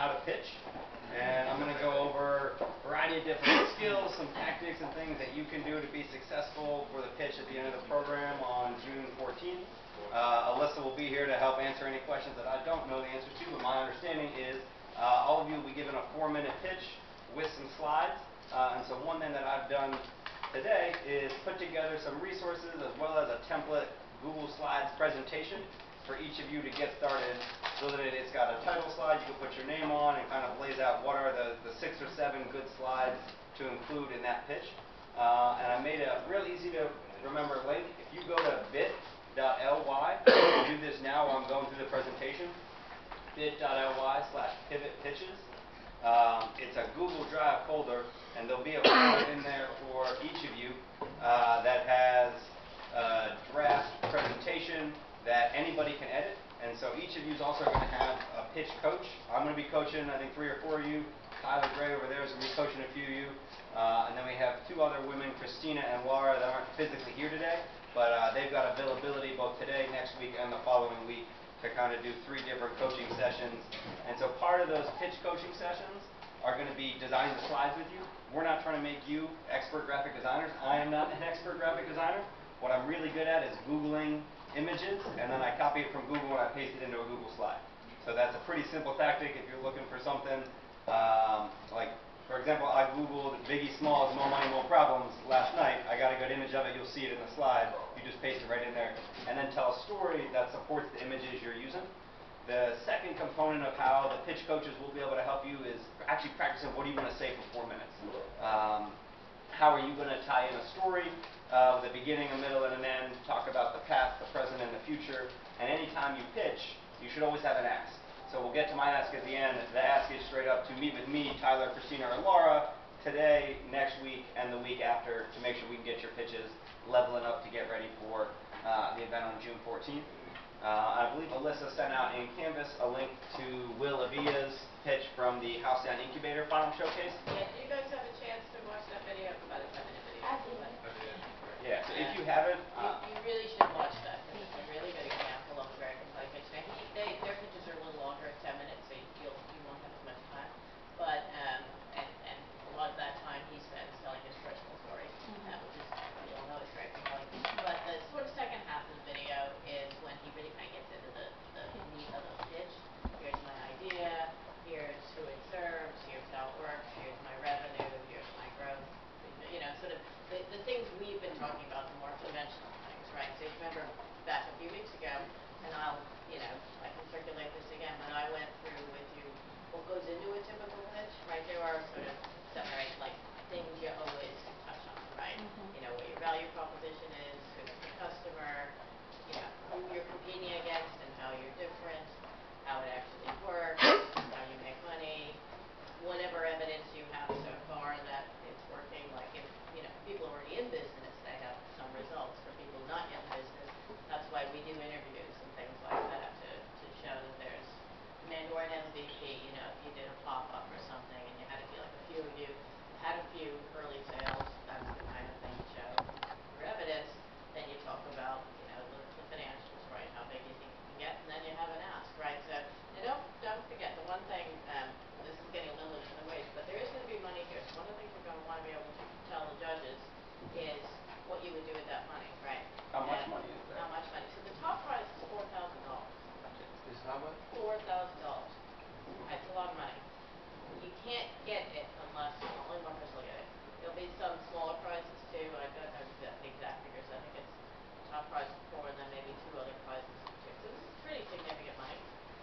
how to pitch. And I'm going to go over a variety of different skills, some tactics and things that you can do to be successful for the pitch at the end of the program on June 14th. Alyssa will be here to help answer any questions that I don't know the answers to, but my understanding is all of you will be given a 4-minute pitch with some slides. And so one thing that I've done today is put together some resources as well as a template Google Slides presentation for each of you to get started, so that it's got a title slide you can put your name on and kind of lays out what are the 6 or 7 good slides to include in that pitch. And I made a real easy to remember link. If you go to bit.ly, I'll do this now while I'm going through the presentation, bit.ly/pivotpitches. It's a Google Drive folder, and there'll be a folder in there for each of you that has a draft presentation that anybody can edit. And so each of you is also going to have a pitch coach. I'm going to be coaching, I think, 3 or 4 of you. Tyler Gray over there is going to be coaching a few of you. And then we have 2 other women, Christina and Laura, that aren't physically here today, but they've got availability both today, next week, and the following week to kind of do 3 different coaching sessions. And so part of those pitch coaching sessions are going to be designing the slides with you. We're not trying to make you expert graphic designers. I am not an expert graphic designer. What I'm really good at is Googling images, and then I copy it from Google and I paste it into a Google slide. So that's a pretty simple tactic if you're looking for something. Like, for example, I Googled Biggie Smalls' More Money, More Problems last night. I got a good image of it. You'll see it in the slide. You just paste it right in there. And then tell a story that supports the images you're using. The second component of how the pitch coaches will be able to help you is actually practicing what do you want to say for 4 minutes. How are you going to tie in a story with a beginning, a middle, and an end, talk about the past, the present, and the future. And anytime you pitch, you should always have an ask. So we'll get to my ask at the end. The ask is straight up to meet with me, Tyler, Christina, or Laura today, next week, and the week after to make sure we can get your pitches leveling up to get ready for the event on June 14th. I believe Alyssa sent out in Canvas a link to Will Avia's pitch from the House Down Incubator Final Showcase. Yeah, do you guys have a chance to watch that video? It's about a 10-minute video. Yeah, so if you haven't... you really should watch that, because it's a really good example of a very compelling pitch. Now, their pitches are a little longer at 10 minutes, so you won't have as much time. But, and a lot of that time he spends telling his personal story, which is, we all know, is very compelling. But the sort of second half of the video is when he really kind of gets into the meat of the pitch. Here's my idea, here's who it serves, here's how it works, here's my revenue, here's my growth. You know, sort of the things we've been talking about, the more conventional things, right? So you remember back a few weeks ago, and I can circulate this again, when I went through with you what goes into a typical pitch, right? There are sort of 7 or 8 things you always touch on, right? You know, what your value proposition is, who's the customer, you know, who you're competing against and how you're different, how it actually works, how you make money, whatever evidence you have so far that it's working. Like if people are already in business, they have some results. For people not yet in business, that's why we do interviews and things like that to show that there's men who are an MVP. You know, if you did a pop-up or something and you had to be like a few of you had a few early sales, that's the kind of thing you show for evidence. Then you talk about the financials, right? How big you think you can get, and then you have an ask, right? So don't forget the one thing. This is getting a little bit in the ways, but there is going to be money here. So one of the things you're going to want to be able to tell the judges is what you would do with that money, right? How much money is that? How much money? So the top prize is $4,000. Is how much? $4,000. That's a lot of money. You can't get it unless only one person will get it. There'll be some smaller prizes too. I don't know the exact figures. I think it's top prize of 4 and then maybe 2 other prizes of 2. So this is pretty significant money.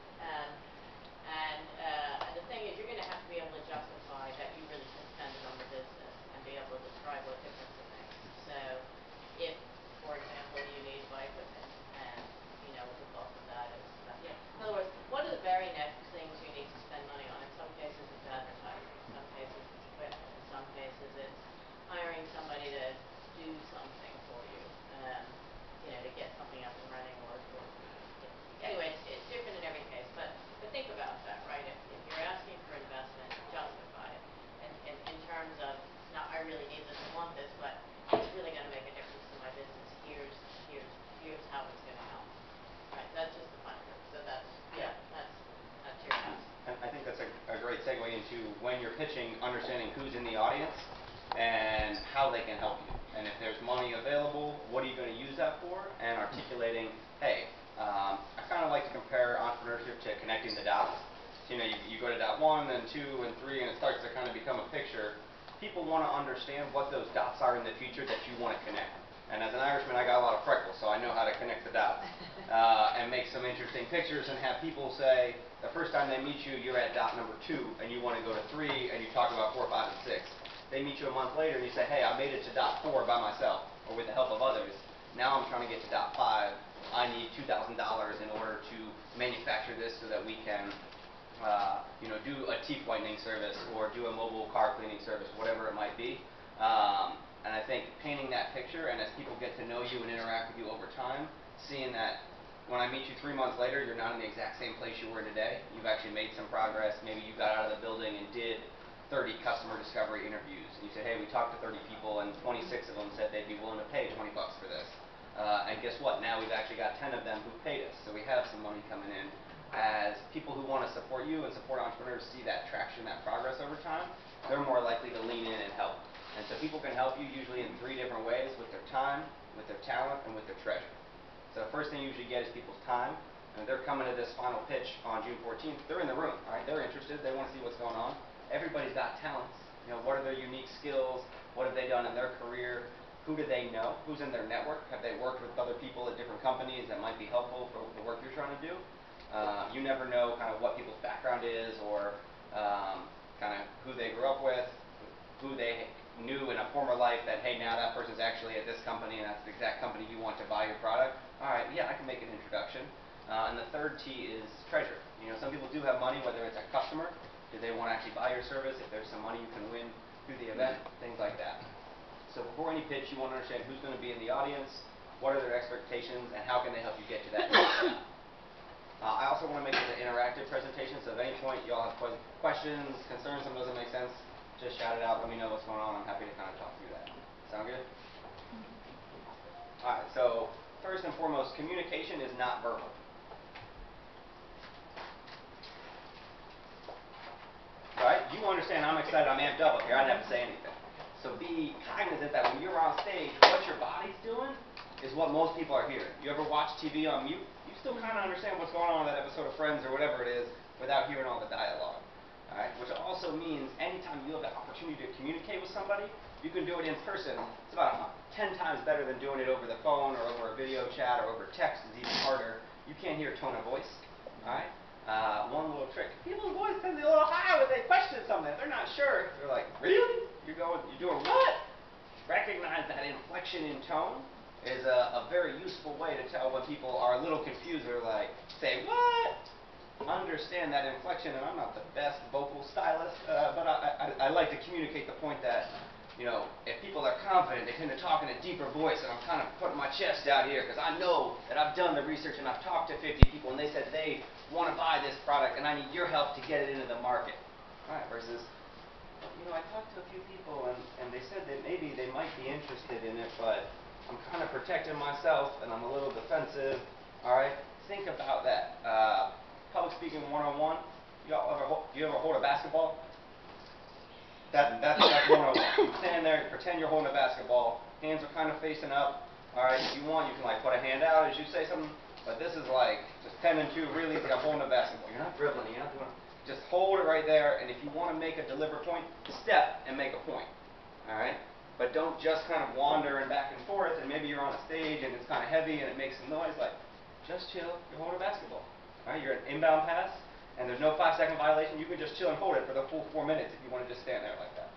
And the thing is, you're going to have to be able to justify that you really can spend it on the business and be able to describe what difference it makes. So if, for example, you need to buy equipment and, the cost of that is, in other words, what are the very next things you need to spend you're pitching, understanding who's in the audience and how they can help you. And if there's money available, what are you going to use that for? And articulating, hey, I kind of like to compare entrepreneurship to connecting the dots. So, you go to dot 1 and 2 and 3 and it starts to kind of become a picture. People want to understand what those dots are in the future that you want to connect. And as an Irishman, I got a lot of freckles, so I know how to connect the dots and make some interesting pictures and have people say, the first time they meet you, you're at dot number 2 and you want to go to 3 and you talk about 4, 5, and 6. They meet you a month later and you say, hey, I made it to dot 4 by myself or with the help of others. Now I'm trying to get to dot 5. I need $2,000 in order to manufacture this so that we can do a teeth whitening service or do a mobile car cleaning service, whatever it might be. And I think painting that picture, and as people get to know you and interact with you over time, seeing that when I meet you 3 months later, you're not in the exact same place you were today. You've actually made some progress. Maybe you got out of the building and did 30 customer discovery interviews. And you say, hey, we talked to 30 people, and 26 of them said they'd be willing to pay $20 for this. And guess what? Now we've actually got 10 of them who paid us. So we have some money coming in. As people who want to support you and support entrepreneurs see that traction, that progress over time, they're more likely to lean in and help. And so people can help you usually in 3 different ways: with their time, with their talent, and with their treasure. So the first thing you usually get is people's time. And they're coming to this final pitch on June 14th. They're in the room, all right? They're interested. They want to see what's going on. Everybody's got talents. What are their unique skills? What have they done in their career? Who do they know? Who's in their network? Have they worked with other people at different companies that might be helpful for the work you're trying to do? You never know kind of what people's background is or kind of who they grew up with, who they knew in a former life that, hey, now that person's actually at this company and that's the exact company you want to buy your product. All right, yeah, I can make an introduction. And the third T is treasure. Some people do have money, whether it's a customer, do they want to actually buy your service, if there's some money you can win through the event, things like that. So before any pitch, you want to understand who's going to be in the audience, what are their expectations, and how can they help you get to that next step. I also want to make it an interactive presentation, so at any point you all have questions, concerns, something doesn't make sense, just shout it out, let me know what's going on. I'm happy to kind of talk through that. Sound good? Alright, so first and foremost, communication is not verbal. Alright, you understand I'm excited, I'm amped up here, I didn't have to say anything. So be cognizant that when you're on stage, what your body's doing is what most people are hearing. You ever watch TV on mute? You still kind of understand what's going on in that episode of Friends or whatever it is without hearing all the dialogue. Alright? Which also means anytime you have the opportunity to communicate with somebody, you can do it in person. It's about 10 times better than doing it over the phone or over a video chat or over text. Is even harder. You can't hear tone of voice. Alright? One little trick. People's voice tends to be a little high when they question something. If they're not sure, they're like, really? You're doing what? Recognize that inflection in tone is a very useful way to tell when people are a little confused. They're like, say, what? Understand that inflection, and I'm not the best vocal stylist, but I like to communicate the point that, if people are confident, they tend to talk in a deeper voice, and I'm kind of putting my chest out here because I know that I've done the research and I've talked to 50 people, and they said they want to buy this product, and I need your help to get it into the market. All right, versus, I talked to a few people, and they said that maybe they might be interested in it, but I'm kind of protecting myself, and I'm a little defensive. All right, think about that. Public speaking 101. Do you ever hold a basketball? That's 101. You stand there, pretend you're holding a basketball. Hands are kind of facing up. All right, if you want, you can put a hand out as you say something. But this is just 10 and 2, really, it's like I'm holding a basketball. You're not dribbling, you're not doing it. Just hold it right there, and if you want to make a deliberate point, step and make a point. All right? But don't just kind of wander and back and forth, and maybe you're on a stage and it's kind of heavy and it makes some noise. Just chill, you're holding a basketball. All right? You're an inbound pass, and there's no 5-second violation. You can just chill and hold it for the full 4 minutes if you want to just stand there like that.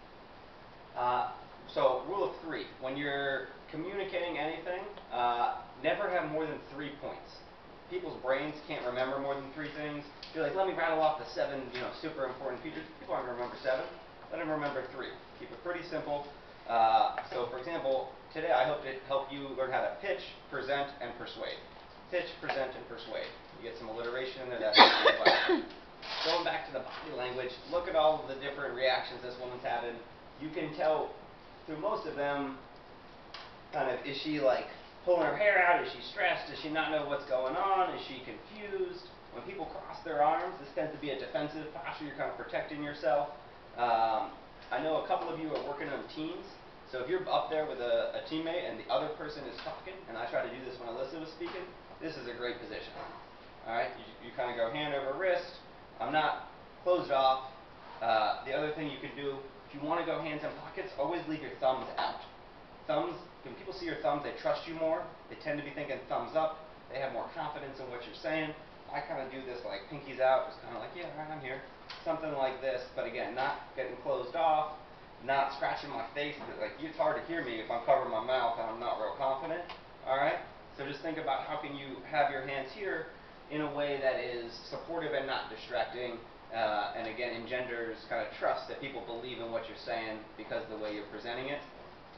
So rule of 3, when you're communicating anything, never have more than 3 points. People's brains can't remember more than 3 things. You're like, let me rattle off the 7, super important features. People aren't going to remember 7. Let them remember 3. Keep it pretty simple. So for example, today I hope to help you learn how to pitch, present, and persuade. Pitch, present, and persuade. You get some alliteration in there. That's well. Going back to the body language, look at all of the different reactions this woman's having. You can tell through most of them, kind of, is she pulling her hair out? Is she stressed? Does she not know what's going on? Is she confused? When people cross their arms, this tends to be a defensive posture. You're kind of protecting yourself. I know a couple of you are working on teams, so if you're up there with a teammate and the other person is talking, and I try to do this when Alyssa was speaking, this is a great position. Alright, you kind of go hand over wrist. I'm not closed off. The other thing you can do, if you want to go hands in pockets, always leave your thumbs out. Thumbs, when people see your thumbs, they trust you more. They tend to be thinking thumbs up. They have more confidence in what you're saying. I kind of do this like pinkies out, just kind of like, yeah, all right, I'm here. Something like this, but again, not getting closed off, not scratching my face. Like, it's hard to hear me if I'm covering my mouth and I'm not real confident. All right? So just think about how can you have your hands here in a way that is supportive and not distracting, and again, engenders kind of trust that people believe in what you're saying because of the way you're presenting it.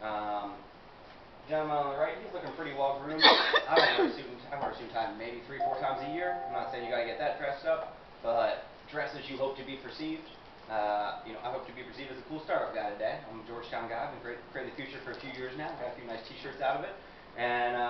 Gentleman on the right, he's looking pretty well groomed. I wear a suit and tie maybe 3-4 times a year. I'm not saying you gotta get that dressed up, but dress as you hope to be perceived. I hope to be perceived as a cool startup guy today. I'm a Georgetown guy. I've been creating the future for a few years now. Got a few nice t-shirts out of it. And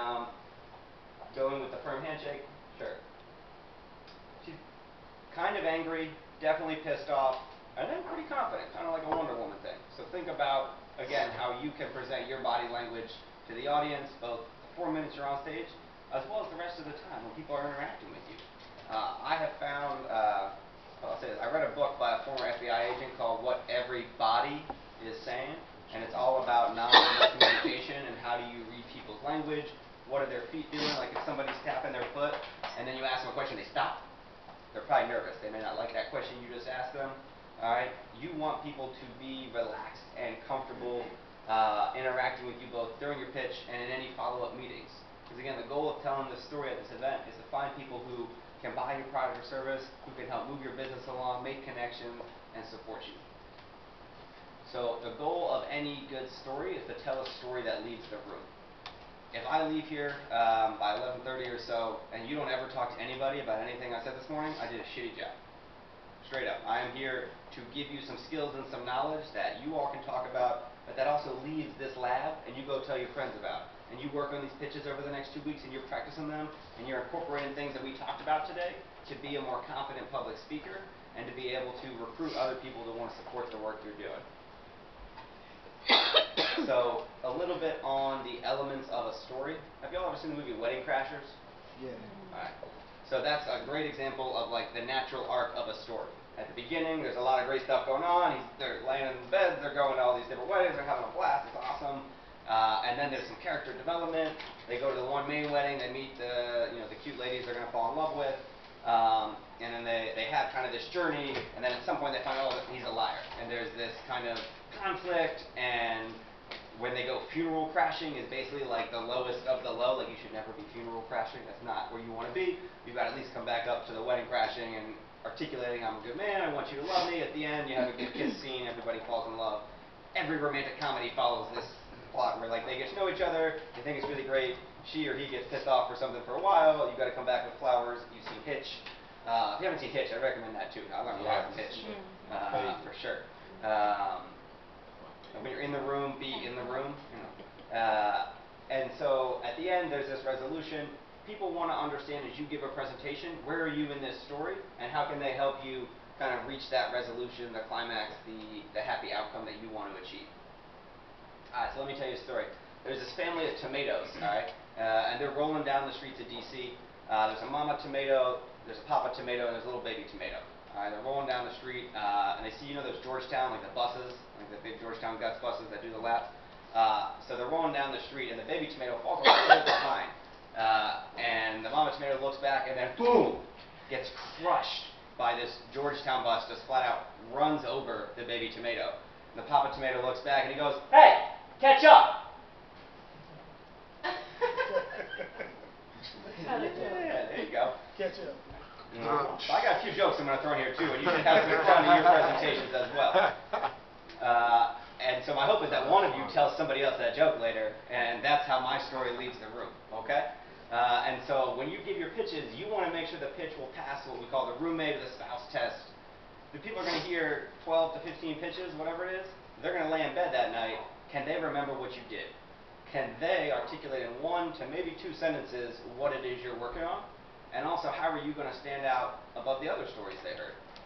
going with the firm handshake, sure. She's kind of angry, definitely pissed off, and then pretty confident, kind of like a Wonder Woman thing. So think about, again, how you can present your body language to the audience, both the 4 minutes you're on stage, as well as the rest of the time when people are interacting with you. I have found, I'll say this, I read a book by a former FBI agent called What Every Body is Saying, and it's all about nonverbal communication and how do you read people's language, what are their feet doing, like if somebody's tapping their foot, and then you ask them a question, they stop. They're probably nervous. They may not like that question you just asked them. All right? You want people to be relaxed and comfortable interacting with you both during your pitch and in any follow-up meetings. Because again, the goal of telling this story at this event is to find people who can buy your product or service, who can help move your business along, make connections, and support you. So the goal of any good story is to tell a story that leaves the room. If I leave here by 11:30 or so, and you don't ever talk to anybody about anything I said this morning, I did a shitty job. Straight up. I am here to give you some skills and some knowledge that you all can talk about, but that also leaves this lab and you go tell your friends about. And you work on these pitches over the next 2 weeks and you're practicing them and you're incorporating things that we talked about today to be a more confident public speaker and to be able to recruit other people to want to support the work you're doing. So, a little bit on the elements of a story. Have y'all ever seen the movie Wedding Crashers? Yeah. Alright. So that's a great example of like the natural arc of a story. At the beginning, there's a lot of great stuff going on. They're laying in beds, they're going to all these different weddings, they're having a blast, it's awesome. And then there's some character development. They go to the one main wedding, they meet the cute ladies they're going to fall in love with. And then they have kind of this journey, and then at some point they find out, oh, he's a liar. And there's this kind of conflict, and when they go funeral crashing is basically like the lowest of the low. Like, you should never be funeral crashing. That's not where you want to be. You've got to at least come back up to the wedding crashing and articulating, I'm a good man, I want you to love me. At the end, you have a good kiss scene, everybody falls in love. Every romantic comedy follows this plot where like they get to know each other, they think it's really great, she or he gets pissed off for something for a while, you got to come back with flowers. You've seen Hitch. If you haven't seen Hitch, I recommend that too. I learned a lot from Hitch, for sure. When you're in the room, be in the room. And so at the end, there's this resolution. People want to understand as you give a presentation, where are you in this story, and how can they help you kind of reach that resolution, the climax, the happy outcome that you want to achieve. Alright, so let me tell you a story. There's this family of tomatoes, alright, and they're rolling down the streets of DC. There's a mama tomato, there's a papa tomato, and there's a little baby tomato. They're rolling down the street, and they see, those Georgetown, like the buses, like the big Georgetown Guts buses that do the laps. So they're rolling down the street, and the baby tomato falls a little bit behind. And the mama tomato looks back, and then boom, gets crushed by this Georgetown bus, just flat out runs over the baby tomato. And the papa tomato looks back, and he goes, "Hey, catch up!" Yeah, there you go. Catch up. So I got a few jokes I'm going to throw in here too, and you should have some fun in your presentations as well. And so my hope is that one of you tells somebody else that joke later, and that's how my story leaves the room, okay? And so when you give your pitches, you want to make sure the pitch will pass what we call the roommate or the spouse test. The people are going to hear 12 to 15 pitches, whatever it is. They're going to lay in bed that night. Can they remember what you did? Can they articulate in 1 to maybe 2 sentences what it is you're working on? And also, how are you going to stand out above the other stories they heard?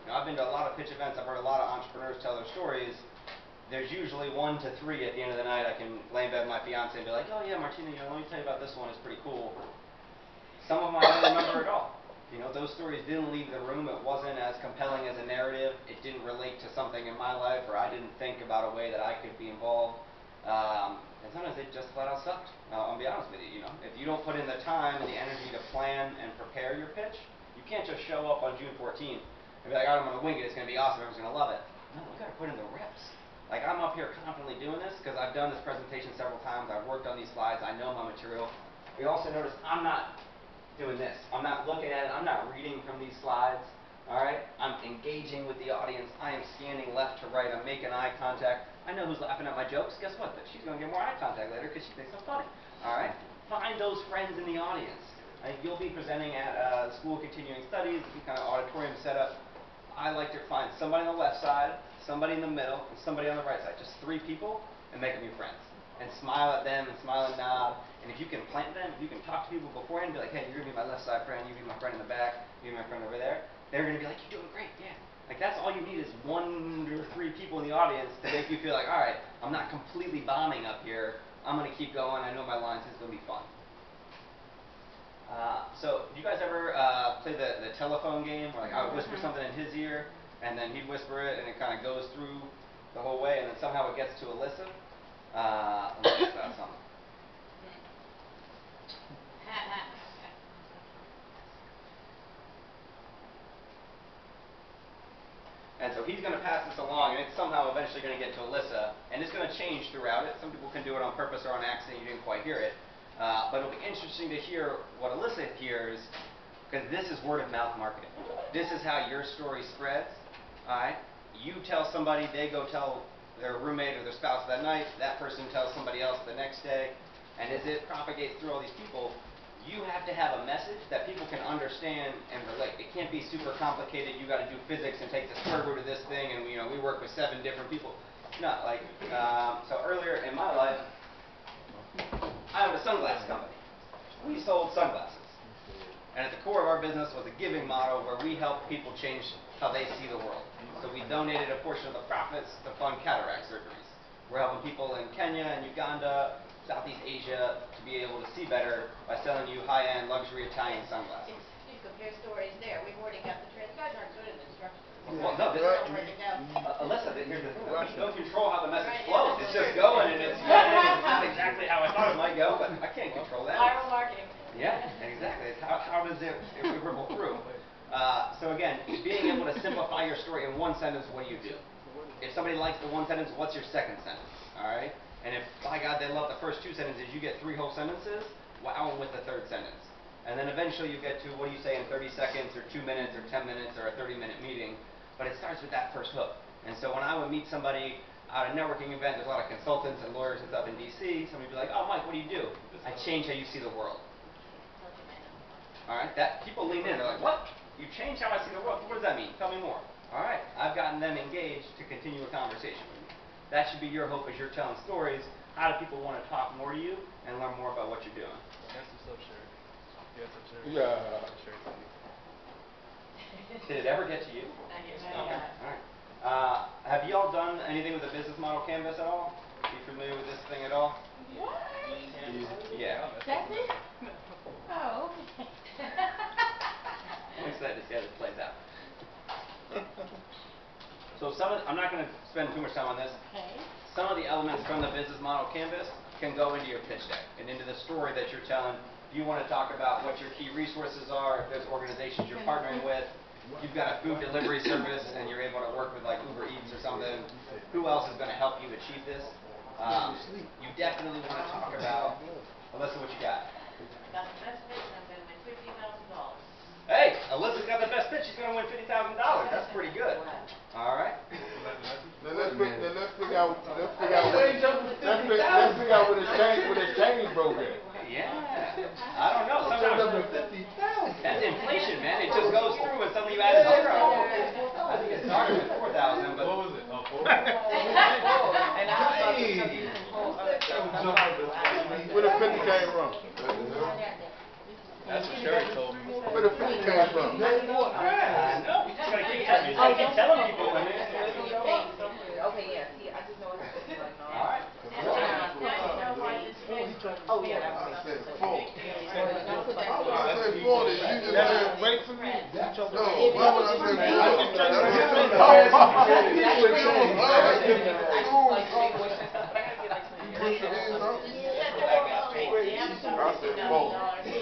I've been to a lot of pitch events. I've heard a lot of entrepreneurs tell their stories. There's usually 1 to 3 at the end of the night. I can lay in bed with my fiance and be like, oh yeah, Martina, let me tell you about this one. It's pretty cool. Some of them I don't remember at all. Those stories didn't leave the room. It wasn't as compelling as a narrative. It didn't relate to something in my life, or I didn't think about a way that I could be involved. And sometimes it just flat out sucked. I'll be honest with you. If you don't put in the time and the energy to plan and prepare your pitch, you can't just show up on June 14th and be like, all right, I'm going to wing it. It's going to be awesome. Everyone's going to love it. No, we got to put in the reps. Like, I'm up here confidently doing this because I've done this presentation several times. I've worked on these slides. I know my material. You also notice I'm not doing this. I'm not looking at it. I'm not reading from these slides. All right? I'm engaging with the audience. I am scanning left to right. I'm making eye contact. I know who's laughing at my jokes. Guess what? She's going to get more eye contact later because she thinks I'm funny. All right? Find those friends in the audience. You'll be presenting at the School of Continuing Studies, kind of auditorium setup. I like to find somebody on the left side, somebody in the middle, and somebody on the right side. Just 3 people, and make them your friends. And smile at them, and smile and nod. And if you can plant them, if you can talk to people beforehand, and be like, hey, you're going to be my left side friend, you be my friend in the back, you be my friend over there. They're going to be like, you're doing great, yeah. Like, that's all you need is 1 or 3 people in the audience to make you feel like, all right, I'm not completely bombing up here. I'm going to keep going. I know my lines. It's going to be fun. So, do you guys ever play the telephone game where I would whisper something in his ear, and then he'd whisper it, and it kind of goes through the whole way, and then somehow it gets to Alyssa? Let me think about something. And so he's going to pass this along, and it's somehow eventually going to get to Alyssa, and it's going to change throughout it. Some people can do it on purpose or on accident. You didn't quite hear it. But it'll be interesting to hear what Alyssa hears, because this is word-of-mouth marketing. This is how your story spreads. All right? You tell somebody, they go tell their roommate or their spouse that night, that person tells somebody else the next day, and as it propagates through all these people, you have to have a message that people can understand and relate. It can't be super complicated. You got to do physics and take the square root of this thing, and we work with 7 different people. No, like so earlier in my life, I owned a sunglasses company. We sold sunglasses, and at the core of our business was a giving model where we help people change how they see the world. So we donated a portion of the profits to fund cataract surgeries. We're helping people in Kenya and Uganda, Southeast Asia, to be able to see better by selling you high-end luxury Italian sunglasses. You compare stories there. We've already got the trans. You guys aren't good at instructions. Well, no, this Alyssa, here's the thing. You don't control how the message flows. It's just going, and it's not exactly how I thought it might go, but I can't control that. Viral marketing. Yeah, exactly. It's how does it ripple through? So again, being able to simplify your story in 1 sentence, what do you do? If somebody likes the 1 sentence, what's your 2nd sentence? All right? And if, by God, they love the first 2 sentences, you get 3 whole sentences, wow them with the 3rd sentence. And then eventually you get to, what do you say, in 30 seconds, or 2 minutes, or 10 minutes, or a 30-minute meeting. But it starts with that first hook. And so when I would meet somebody at a networking event, there's a lot of consultants and lawyers and stuff in D.C., somebody would be like, oh, Mike, what do you do? I change how you see the world. All right? That people lean in. They're like, what? You change how I see the world? What does that mean? Tell me more. All right. I've gotten them engaged to continue a conversation with me. That should be your hope as you're telling stories. How do people want to talk more to you and learn more about what you're doing? Yeah. Did it ever get to you? Okay. All right. Have you all done anything with the business model canvas at all? Are you familiar with this thing at all? What? Yeah. That's it? Oh, okay. I'm excited to see how this plays out. So I'm not going to spend too much time on this. Okay. Some of the elements from the business model canvas can go into your pitch deck and into the story that you're telling. If you want to talk about what your key resources are, if there's organizations you're partnering with, you've got a food delivery service and you're able to work with like Uber Eats or something, who else is going to help you achieve this? You definitely want to talk about, Alyssa, what you got? Got the best pitch and I'm going to win $50,000. Hey, Alyssa's got the best pitch. She's going to win $50,000. That's pretty good. All right. Now let's figure out what it's changed program. Yeah. I don't know. Sometimes that's inflation, man. It just goes through and suddenly you add a zero. I think it started with 4,000, but What was it? Oh, 4? Where the 50 came from? That's what Sherry told me. Where the 50 came from? no, you just gotta keep I keep telling people when they Okay, yeah, see, I just know it's like, no. All right. Now you know why this phrase Oh, yeah, that is makes sense. such a Full. big deal. Don't put that I in. was gonna say 40, you just said, Wait for me. no, why would I say 40? You push your hands up? I said 40.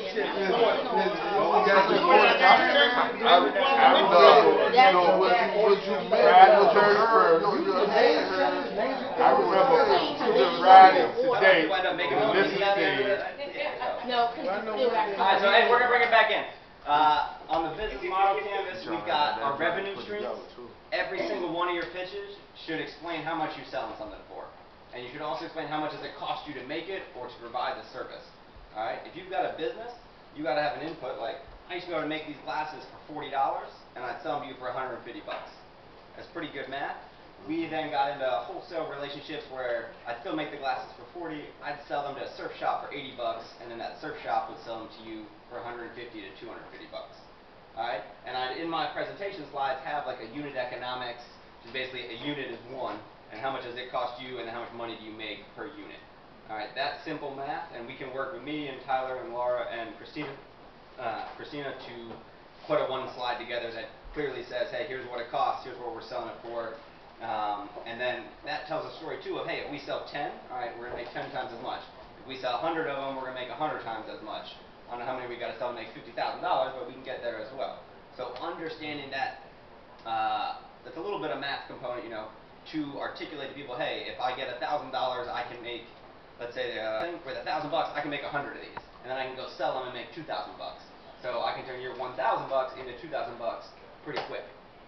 What you meant was your herb. I remember just riding today, You wind up making and more this money is out of it. the No, because it's still All right, so hey, we're gonna bring it back in. On the business model canvas, we've got our revenue streams. Every single one of your pitches should explain how much you're selling something for, and you should also explain how much does it cost you to make it or to provide the service. All right, if you've got a business, you got to have an input. Like I used to be able to make these glasses for $40, and I'd sell them to you for $150. That's pretty good math. We then got into wholesale relationships where I'd still make the glasses for 40. I'd sell them to a surf shop for $80, and then that surf shop would sell them to you for 150 to 250 bucks. All right, and in my presentation slides have like a unit economics, which is basically a unit is one, and how much does it cost you, and how much money do you make per unit. All right, that's simple math, and we can work with me and Tyler and Laura and Christina to put a one slide together that clearly says, hey, here's what it costs, here's what we're selling it for. And then that tells a story too of, hey, if we sell 10, all right, we're going to make 10 times as much. If we sell 100 of them, we're going to make 100 times as much. I don't know how many we got to sell to make $50,000, but we can get there as well. So understanding that, that's a little bit of math component, you know, to articulate to people, hey, if I get $1,000, I can make, let's say, with $1,000 bucks, I can make 100 of these, and then I can go sell them and make 2,000 bucks. So I can turn your 1,000 bucks into 2,000 bucks pretty quick.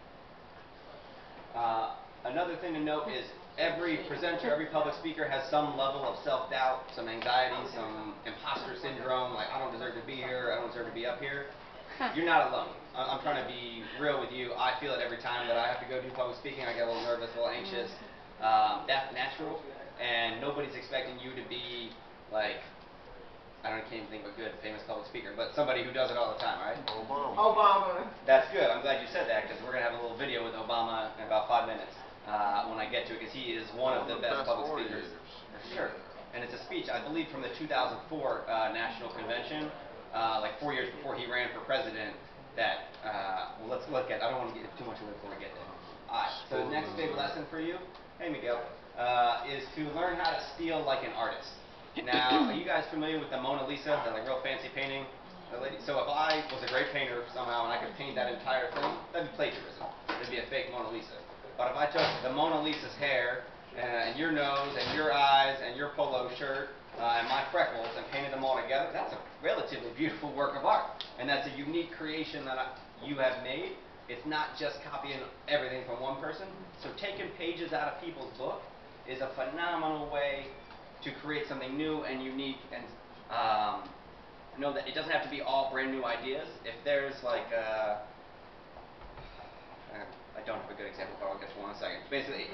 Another thing to note is every presenter, every public speaker has some level of self-doubt, some anxiety, some imposter syndrome, like I don't deserve to be here, I don't deserve to be up here. You're not alone. I'm trying to be real with you. I feel it every time that I have to go do public speaking. I get a little nervous, a little anxious. That's natural, and nobody's expecting you to be like, I can't even think of a good famous public speaker, but somebody who does it all the time, right? Obama. That's good. I'm glad you said that because we're going to have a little video with Obama in about 5 minutes when I get to it because he is one of the best public speakers. For sure. And it's a speech, I believe, from the 2004 National Convention, like 4 years before he ran for president, that, well, let's look at, I don't want to get too much of it before we get there. Alright, so the next big lesson for you, hey Miguel, is to learn how to steal like an artist. Now, are you guys familiar with the Mona Lisa, the like real fancy painting? So if I was a great painter somehow and I could paint that entire thing, that'd be plagiarism. It'd be a fake Mona Lisa. But if I took the Mona Lisa's hair and your nose and your eyes and your polo shirt and my freckles and painted them all together, that's a relatively beautiful work of art. And that's a unique creation that you have made. It's not just copying everything from one person. So taking pages out of people's book is a phenomenal way to create something new and unique, and know that it doesn't have to be all brand new ideas. If there's like I don't have a good example, but I'll get to one in a second. Basically,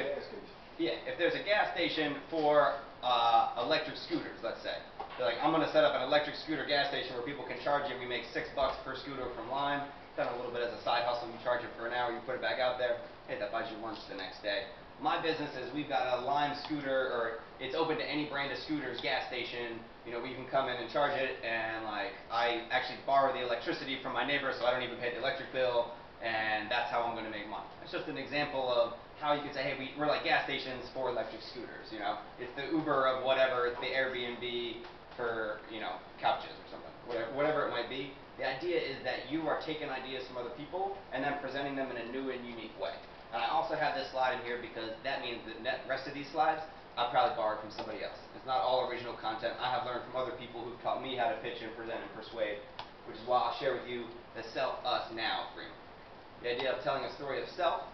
if there's a gas station for electric scooters, let's say, they're like, I'm going to set up an electric scooter gas station where people can charge it. We make $6 per scooter from Lime. Done a little bit as a side hustle. You charge it for an hour, you put it back out there. Hey, that buys you lunch the next day. My business is we've got a Lime scooter, or it's open to any brand of scooters gas station. You know, we can come in and charge it, and like I actually borrow the electricity from my neighbor, so I don't even pay the electric bill, and that's how I'm going to make money. It's just an example of how you could say, hey, we're like gas stations for electric scooters. You know, it's the Uber of whatever, it's the Airbnb for couches or something, whatever it might be. The idea is that you are taking ideas from other people and then presenting them in a new and unique way. And I also have this slide in here because that means the rest of these slides I'll probably borrow from somebody else. It's not all original content. I have learned from other people who've taught me how to pitch and present and persuade, which is why I'll share with you the self, us, now framework. The idea of telling a story of self,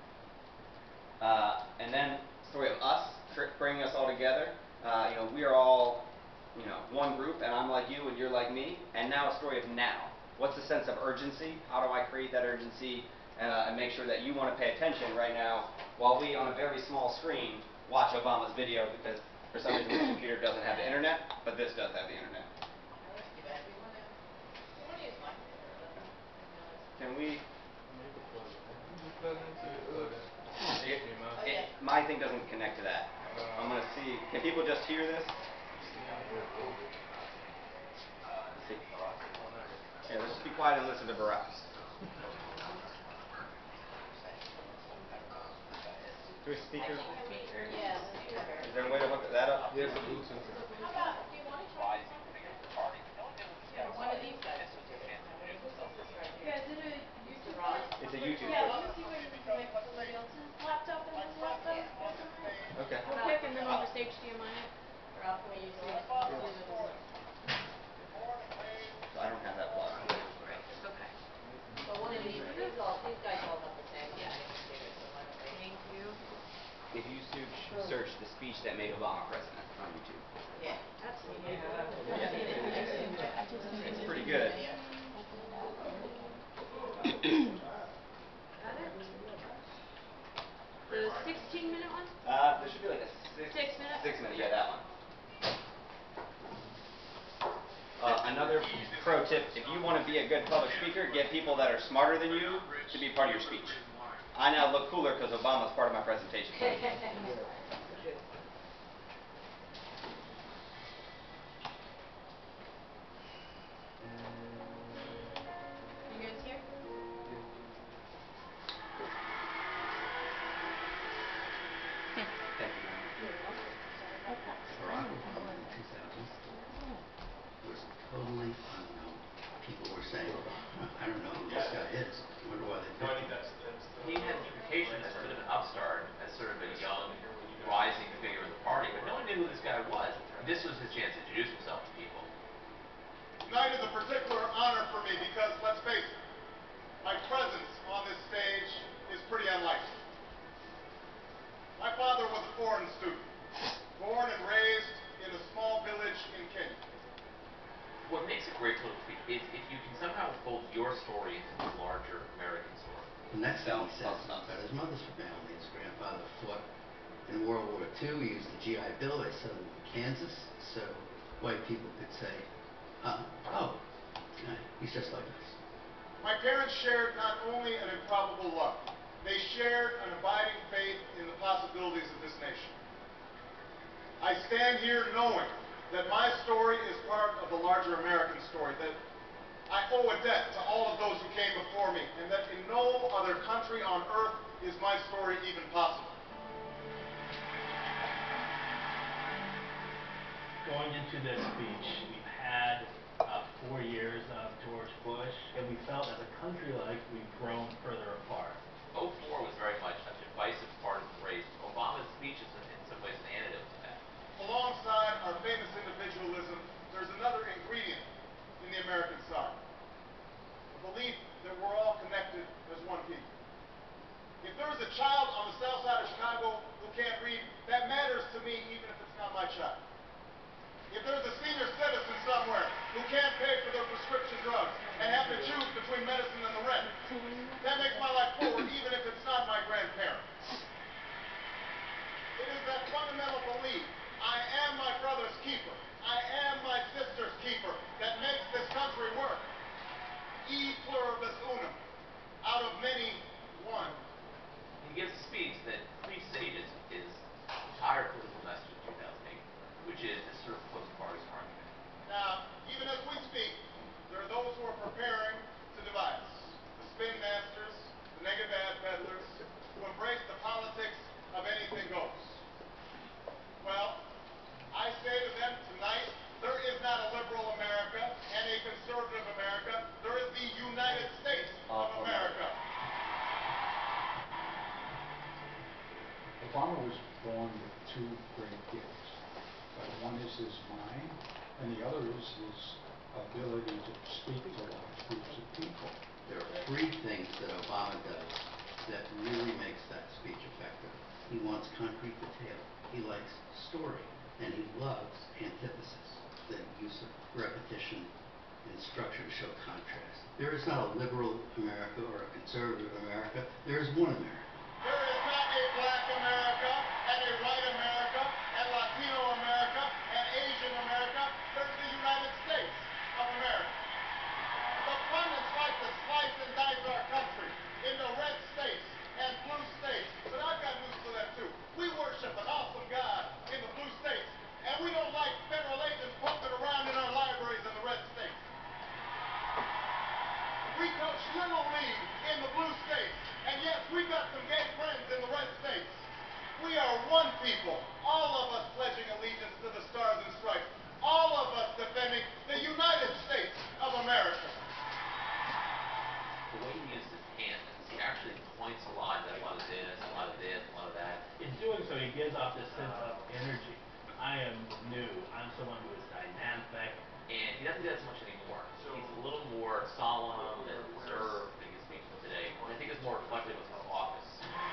and then story of us, bringing us all together. We are all one group, and I'm like you and you're like me, and now a story of now. What's the sense of urgency? How do I create that urgency and make sure that you want to pay attention right now while we, on a very small screen, watch Obama's video because for some reason the computer doesn't have the internet, but this does have the internet. Can we? I think doesn't connect to that. I'm gonna see. Can people just hear this? Let's see. Yeah, let's just be quiet and listen to Barack. Do we speaker? Yeah, let's do her. Is there a way to hook that up? Here's the Bluetooth. How about, do you want to try this one? Yeah, one of these guys would do it. Whose is this right here? Yeah, is it a YouTube Ron. thing? It's a YouTube Yeah, thing. let me see if I can connect somebody else's laptop and his laptop. Go from there. Okay. Real quick, and then I'll just HDMI it. Or else we use See it. if it'll work. So I don't have that plug. Right, okay. But one of these guys all have the same computer, so why don't they? Thank you. If you search the speech that made Obama president on YouTube. Yeah. That's It's pretty good. Got it? The 16-minute one? There should be like a 6 minute? 6 minute, yeah, that one. Another pro tip, if you want to be a good public speaker, get people that are smarter than you to be part of your speech. I now look cooler because Obama's part of my presentation. You guys here? Thank you. Barack Obama in 2000 was totally unknown. People were saying, I don't know who this guy is. I wonder why they picked him. He had a reputation as sort of an upstart, as sort of a young, rising figure in the party, but no one knew who this guy was. This was his chance to introduce himself to people. Tonight is a particular honor for me because, let's face it, my presence on this stage is pretty unlikely. My father was a foreign student, born and raised in a small village in Kenya. What makes a great political speech is if you can somehow fold your story into the larger American story. The next thing he says is about his mother's family. His grandfather fought in World War II. He used the GI Bill. They sent him to Kansas so white people could say, he's just like us. My parents shared not only an improbable love, they shared an abiding faith in the possibilities of this nation. I stand here knowing that my story is part of the larger American story, that I owe a debt to all of those who came before me, and that in no other country on earth is my story even possible. Going into this speech, we've had 4 years of George Bush, and we felt as a country like we've grown further apart. 04 was very much a divisive partisan race. Obama's speech is in some ways an antidote to that. Alongside our famous individualism, there's another ingredient in the American side. The belief that we're all connected as one people. If there is a child on the south side of Chicago who can't read, that matters to me even if it's not my child. If there's a senior citizen somewhere who can't pay for their prescription drugs and have to choose between medicine and the rent, that makes my life forward even if it's not my grandparents. It is that fundamental belief, I am my brother's keeper, I am my sister's keeper, that makes this country work. E pluribus unum, out of many, one. He gives a speech that precedes his entire political message in 2008, which is this sort of post-partisan argument. Now, even as we speak, there are those who are preparing to divide us. The spin masters, the negative ad peddlers, who embrace the politics of anything goes. Well, I say to them tonight, there is not a liberal America and a conservative America. There is the United States of America. Obama was born with two great gifts. One is his mind, and the other is his ability to speak to large groups of people. There are 3 things that Obama does that really makes that speech effective. He wants concrete detail. He likes story, and he loves antithesis, the use of repetition and structure to show contrast. There is not a liberal America or a conservative America. There is one America. There is not a black America and a white America and Latino America and Asian America. There's the United States of America. The pundits like to slice and dice our country into red states and blue states, but I've got news for them too. We gives off this sense of energy. I am new. I'm someone who is dynamic. And he doesn't do that so much anymore. He's a little more solemn and reserved in his speeches today. And I think it's more reflective of his office.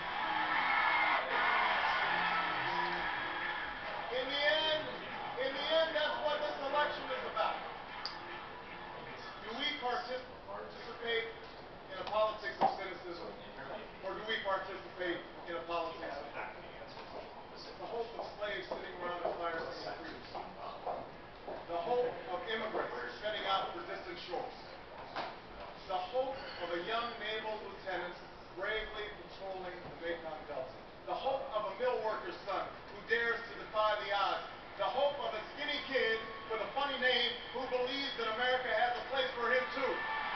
In the end, that's what this election is about. Do we participate in a politics of cynicism, or do we participate in a politics of hope? It's the hope of slaves sitting around a fire singing freedom songs. The hope of immigrants heading out for distant shores. The hope of a young naval lieutenant bravely patrolling the Mekong Delta. The hope of a mill worker's son who dares to defy the odds. The hope of a skinny kid with a funny name who believes that America has a place for him too.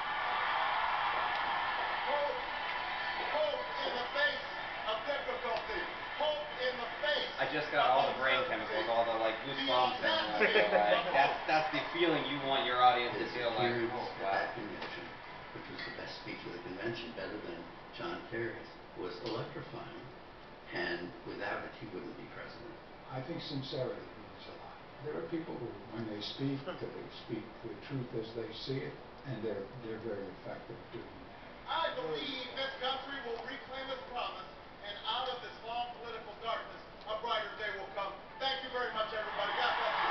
Hope in the face of difficulty. Hope in the face. I just got all the brain chemicals, all the like goosebumps and that's the feeling you want your audience to His feel like. appearance Oh, at wow. that convention, which was the best speech of the convention, better than John Kerry's, was electrifying. And without it, he wouldn't be president. I think sincerity means a lot. There are people who, when they speak the truth as they see it, and they're very effective doing that. I believe this country will reclaim its promise, and out of this long political darkness, a brighter day will come. Thank you very much, everybody. God bless you.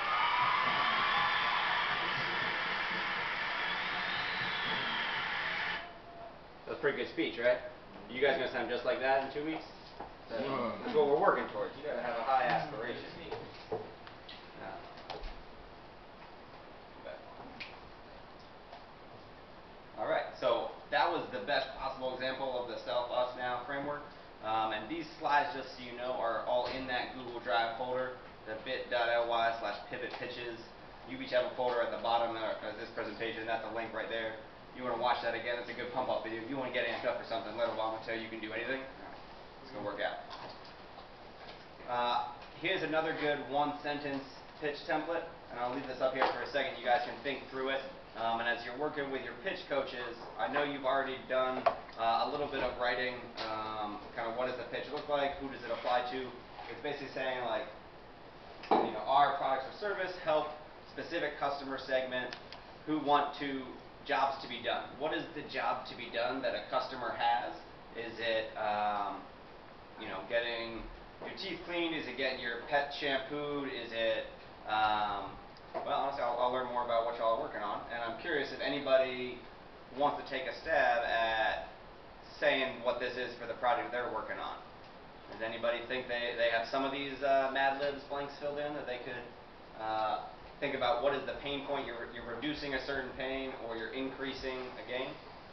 That's a pretty good speech, right? You guys gonna sound just like that in 2 weeks? That's what we're working towards. You gotta have a high aspiration. All right, so that was the best possible example of the Self, Us, Now framework. And these slides, just so you know, are all in that Google Drive folder, the bit.ly/pivot pitches. You each have a folder at the bottom of this presentation. That's a link right there. You want to watch that again, it's a good pump-up video. If you want to get amped up for something, let Obama tell you can do anything. It's going to work out. Here's another good one-sentence pitch template, and I'll leave this up here for a second. You guys can think through it. And as you're working with your pitch coaches, I know you've already done a little bit of writing, kind of what does the pitch look like, who does it apply to. It's basically saying like, you know, our products or service help specific customer segment who want jobs to be done. What is the job to be done that a customer has? Is it, you know, getting your teeth cleaned? Is it getting your pet shampooed? Is it, well, honestly, I'll learn more about what y'all are working on. And I'm curious if anybody wants to take a stab at saying what this is for the project they're working on. Does anybody think they have some of these Mad Libs blanks filled in that they could think about what is the pain point? You're reducing a certain pain or you're increasing a gain?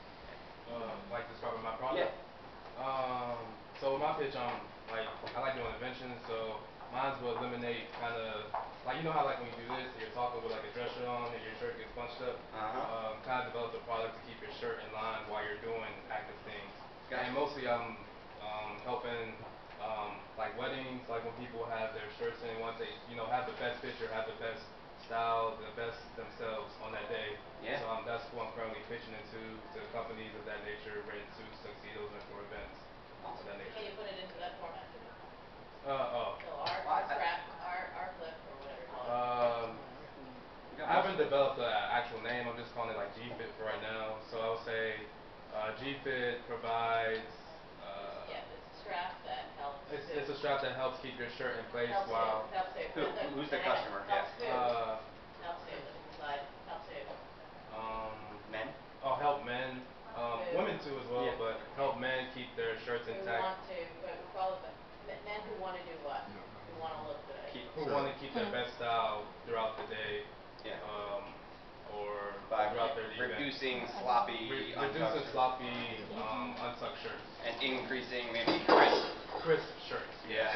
Like describing my project? Yeah. So with my pitch, I like doing inventions, so mine will eliminate kind of, like, you know how like when you do this, you're talking with like a dress shirt on and your shirt gets bunched up? Kind of develop a product to keep your shirt in line while you're doing active things. Gotcha. And mostly I'm helping like weddings, like when people have their shirts in, once they, you know, have the best picture, have the best style, the best themselves on that day. Yeah. So that's who I'm currently pitching into, to companies of that nature, wearing suits, tuxedos, and for events of that nature. Can you put it into that format? Oh. So our clip or whatever you call it. I haven't developed an actual name. I'm just calling it like GFit for right now. So I would say GFit provides. Yeah, it's a strap that helps. It's a strap that helps keep your shirt in place while. Helps you. Who's the customer? Helps who? Yeah. Helps who? Look inside. Helps who? Men? Oh, help men. Women too as well, Yeah. but help men keep their shirts Who intact. want to, men who want to do what? Who want to look good. Who want to keep their best style throughout the day. Yeah. Or by throughout their reducing sloppy, untucked shirts. And increasing maybe crisp shirts. Yeah.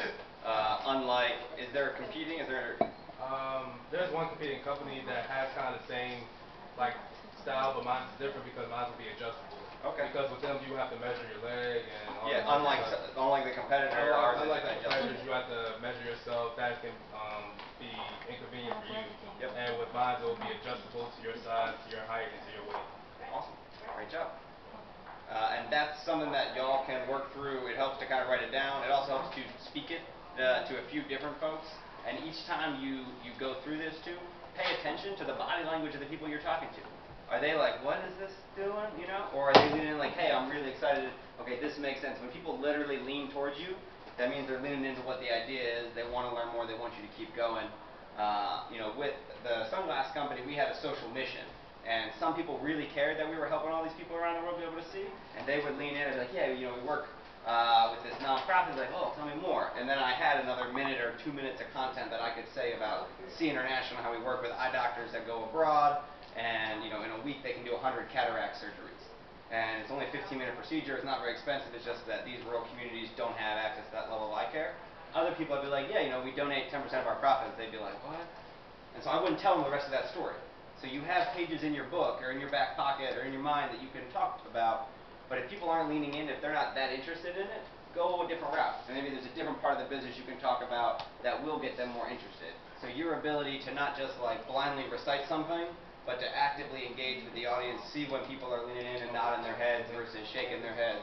Is there competing? There's one competing company that has kind of the same like style, but mine's different because mine will be adjustable. Okay. Because with them you have to measure your leg and all yeah. that Unlike the competitor. Unlike the competitors, you have to measure yourself. That can be inconvenient for you. Yep. And with mine, it will be adjustable to your size, to your height, and to your weight. Awesome. Great job. And that's something that y'all can work through. It helps to kind of write it down. It also helps to speak it to a few different folks, and each time you go through this too, pay attention to the body language of the people you're talking to. Are they like, what is this doing, you know? Or are they leaning in like, hey, I'm really excited, okay, this makes sense. When people literally lean towards you, that means they're leaning into what the idea is, they want to learn more, they want you to keep going. You know, with the sunglass company, we had a social mission. And some people really cared that we were helping all these people around the world be able to see, and they would lean in and be like, yeah, you know, we work with this nonprofit. Like, oh, tell me more. And then I had another minute or 2 minutes of content that I could say about See International, how we work with eye doctors that go abroad, and you know, in a week they can do 100 cataract surgeries. And it's only a 15-minute procedure. It's not very expensive. It's just that these rural communities don't have access to that level of eye care. Other people would be like, yeah, you know, we donate 10% of our profits. They'd be like, what? And so I wouldn't tell them the rest of that story. So you have pages in your book or in your back pocket or in your mind that you can talk about. But if people aren't leaning in, if they're not that interested in it, go a different route. And maybe there's a different part of the business you can talk about that will get them more interested. So your ability to not just like blindly recite something, but to actively engage with the audience, see when people are leaning in and nodding their heads versus shaking their heads.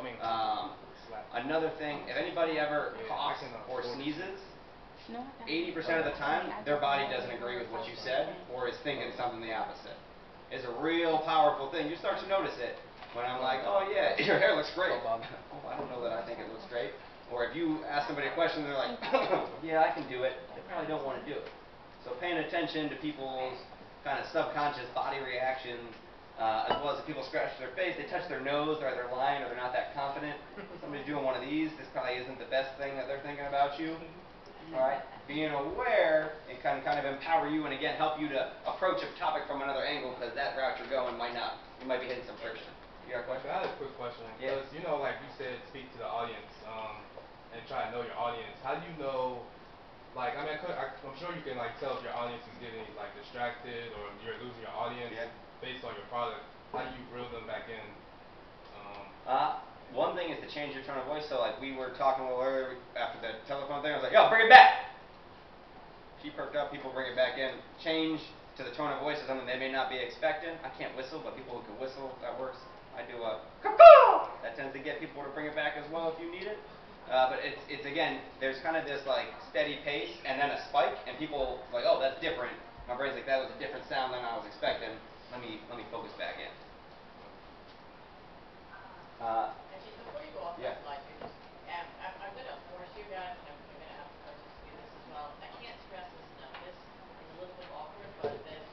Another thing, if anybody ever coughs or sneezes, 80% of the time, their body doesn't agree with what you said or is thinking something the opposite. It's a real powerful thing. You start to notice it when I'm like, oh yeah, your hair looks great. Oh, I don't know that I think it looks great. Or if you ask somebody a question and they're like, yeah, I can do it, they probably don't want to do it. So paying attention to people's kind of subconscious body reactions, as well as if people scratch their face, they touch their nose, or they're lying, or they're not that confident. Somebody's doing one of these, this probably isn't the best thing that they're thinking about you. Alright? Being aware, it can kind of empower you and again help you to approach a topic from another angle, because that route you're going might not, you might be hitting some friction. You got a question? I had a quick question. Yeah. Because, you know, like you said, speak to the audience, and try to know your audience. How do you know, like, I mean, I'm sure you can, like, tell if your audience is getting, like, distracted or you're losing your audience based on your product. How do you reel them back in? One thing is to change your tone of voice. So, like, we were talking a little earlier after the telephone thing. I was like, yo, bring it back. She perked up. People bring it back in. Change to the tone of voice is something they may not be expecting. I can't whistle, but people who can whistle, that works. I do a caw. That tends to get people to bring it back as well if you need it. But it's again, there's kind of this like steady pace and then a spike, and people like, oh, that's different. My brain's like, that was a different sound than I was expecting. Let me focus back in. Actually, before you go off that slide, too, just, I'm going to force you guys, and I'm going to have to force us to do this as well. I can't stress this enough. This is a little bit awkward, but this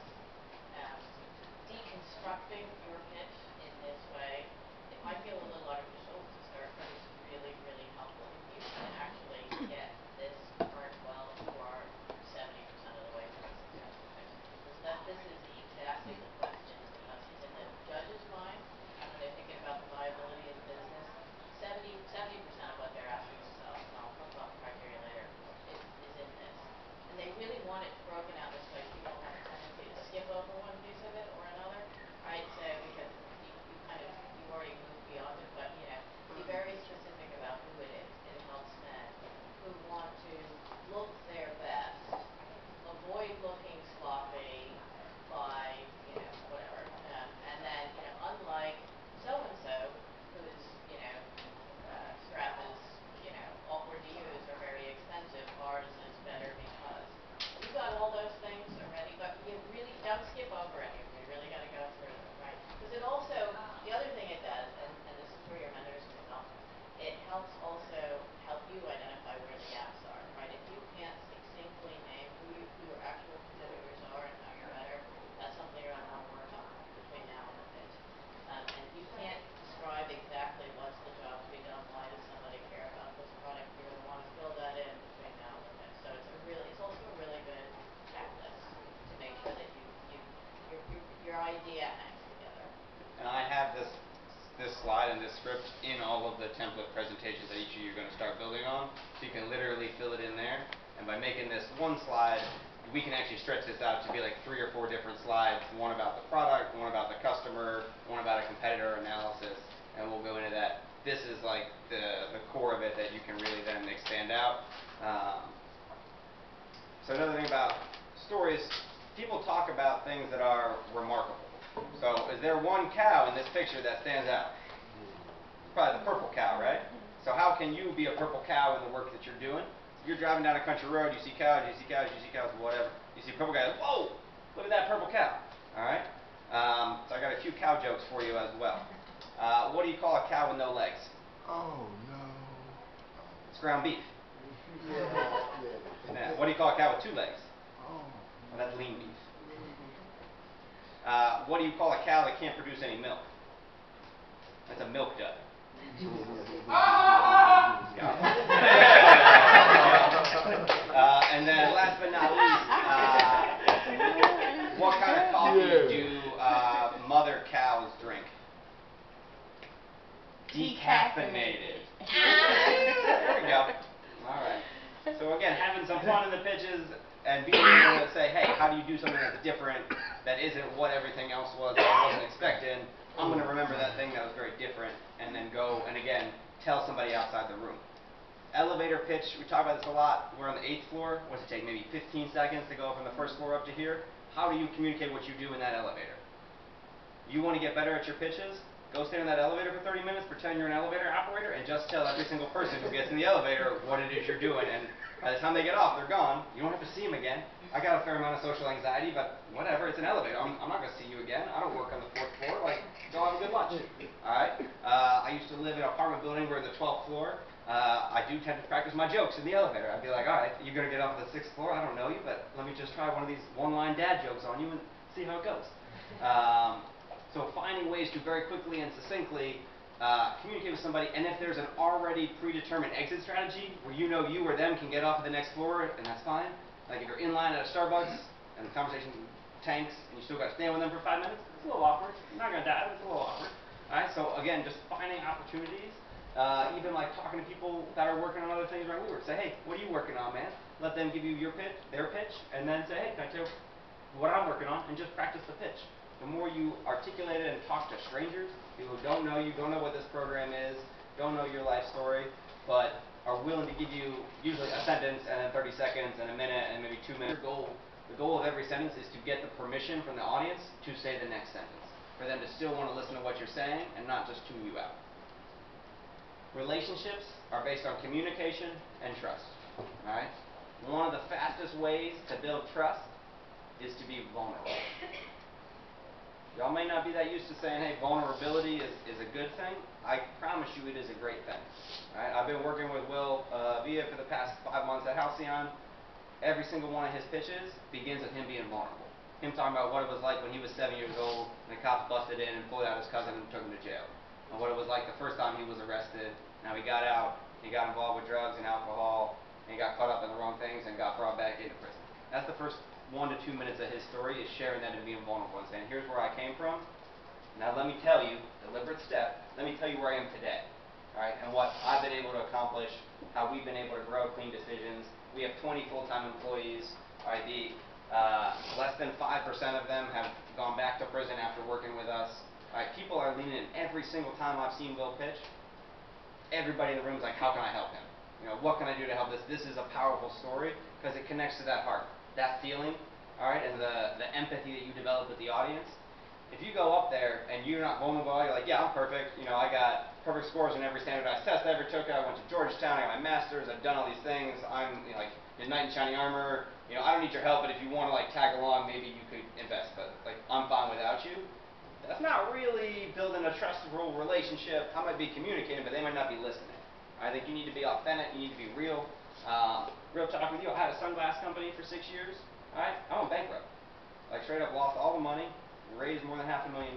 deconstructing your pitch in this way, it might feel a little artificial to start, but it's really, really helpful. If you can actually get this part well, you are 70% of the way to a successful pitch. This is exactly the question is in the judge's mind when they're thinking about the viability of the business. 70% of what they're asking themselves, and I'll talk about the criteria later, is in this. And they really want it broken out this way. People have a tendency to skip over one piece of it or another, right? So because you've already moved beyond it, but you know, be very specific about who it is. It helps men who want to look their best, avoid looking sloppy by, you know, whatever. And then, you know, unlike so-and-so, whose, you know, strap is, you know, awkward to use or very expensive, ours is better because. You've got all those things already, but you really don't skip over any of them. You really got to go through them, right? Because it also, the other thing it does, and this is where your mentors can help, it helps also help you identify where the gaps are, right? If you can't succinctly name who your actual competitors are and how you're better, that's something you're going to want to work on between now and the pitch. And if you can't describe exactly what's the job to be done, why does somebody care about this product, you're going to want to fill that in between now and the pitch. So it's also a really good checklist to make sure that your idea hangs together. And I have this slide and this script in all of the template presentations that each of you are going to start building on, so you can literally fill it in there. And by making this one slide, we can actually stretch this out to be like 3 or 4 different slides, one about the product, one about the customer, one about a competitor analysis, and we'll go into that. This is like the core of it that you can really then expand out. So another thing about stories, people talk about things that are remarkable. So is there one cow in this picture that stands out? Probably the purple cow, right? So how can you be a purple cow in the work that you're doing? You're driving down a country road, you see cows, whatever. You see a purple guy, whoa, look at that purple cow. All right? So I got a few cow jokes for you as well. What do you call a cow with no legs? Oh, no. It's ground beef. Yeah. What do you call a cow with 2 legs? Oh. Well, that's lean beef. What do you call a cow that can't produce any milk? That's a milk dud. And then last but not least, what kind of coffee do mother cows drink? Decaffeinated. There we go. All right. So again, having some fun in the pitches and being able to say, hey, how do you do something that's different, that isn't what everything else was that I wasn't expecting? I'm going to remember that thing that was very different, and then go and again tell somebody outside the room. Elevator pitch, we talk about this a lot. We're on the 8th floor. What does it take? Maybe 15 seconds to go from the 1st floor up to here. How do you communicate what you do in that elevator? You want to get better at your pitches? Go stand in that elevator for 30 minutes, pretend you're an elevator operator, and just tell every single person who gets in the elevator what it is you're doing. And by the time they get off, they're gone. You don't have to see them again. I got a fair amount of social anxiety, but whatever, it's an elevator. I'm not going to see you again. I don't work on the 4th floor. Like, go have a good lunch. All right? I used to live in an apartment building. We're in the 12th floor. I do tend to practice my jokes in the elevator. I'd be like, all right, you're going to get off the 6th floor. I don't know you, but let me just try one of these one-line dad jokes on you and see how it goes. So finding ways to very quickly and succinctly communicate with somebody, and if there's an already predetermined exit strategy where you know you or them can get off at the next floor, and that's fine. Like if you're in line at a Starbucks and the conversation tanks and you still got to stand with them for 5 minutes, it's a little awkward. You're not going to die, but it's a little awkward. All right, so again, just finding opportunities, even like talking to people that are working on other things around WeWork. Say, hey, what are you working on, man? Let them give you your pitch, their pitch, and then say, hey, can I tell you what I'm working on, and just practice the pitch. The more you articulate it and talk to strangers, people who don't know you, don't know what this program is, don't know your life story, but are willing to give you usually a sentence and then 30 seconds and a minute and maybe 2 minutes. The goal of every sentence is to get the permission from the audience to say the next sentence, for them to still want to listen to what you're saying and not just tune you out. Relationships are based on communication and trust. All right? One of the fastest ways to build trust is to be vulnerable. Y'all may not be that used to saying, hey, vulnerability is a good thing. I promise you it is a great thing. All right? I've been working with Will Villa for the past 5 months at Halcyon. Every single one of his pitches begins with him being vulnerable. Him talking about what it was like when he was 7 years old and the cops busted in and pulled out his cousin and took him to jail. And what it was like the first time he was arrested. Now he got out, he got involved with drugs and alcohol, and he got caught up in the wrong things and got brought back into prison. That's the first 1 to 2 minutes of his story, is sharing that and being vulnerable and saying, here's where I came from. Now let me tell you, deliberate step, let me tell you where I am today. All right, and what I've been able to accomplish, how we've been able to grow Clean Decisions. We have 20 full-time employees. All right, less than 5% of them have gone back to prison after working with us. All right, people are leaning in every single time I've seen Will pitch. Everybody in the room is like, how can I help him? You know, what can I do to help this? This is a powerful story because it connects to that heart, that feeling, all right, and the empathy that you develop with the audience. If you go up there and you're not vulnerable, you're like, yeah, I'm perfect. You know, I got perfect scores in every standardized test I ever took. I went to Georgetown. I got my master's. I've done all these things. I'm like in knight in shining armor. You know, I don't need your help, but if you want to like tag along, maybe you could invest. But like, I'm fine without you. That's not really building a trustful relationship. I might be communicating, but they might not be listening. I think you need to be authentic. You need to be real. Real talk with you. I had a sunglass company for 6 years. All right, I went bankrupt. Like straight up lost all the money. Raised more than $500,000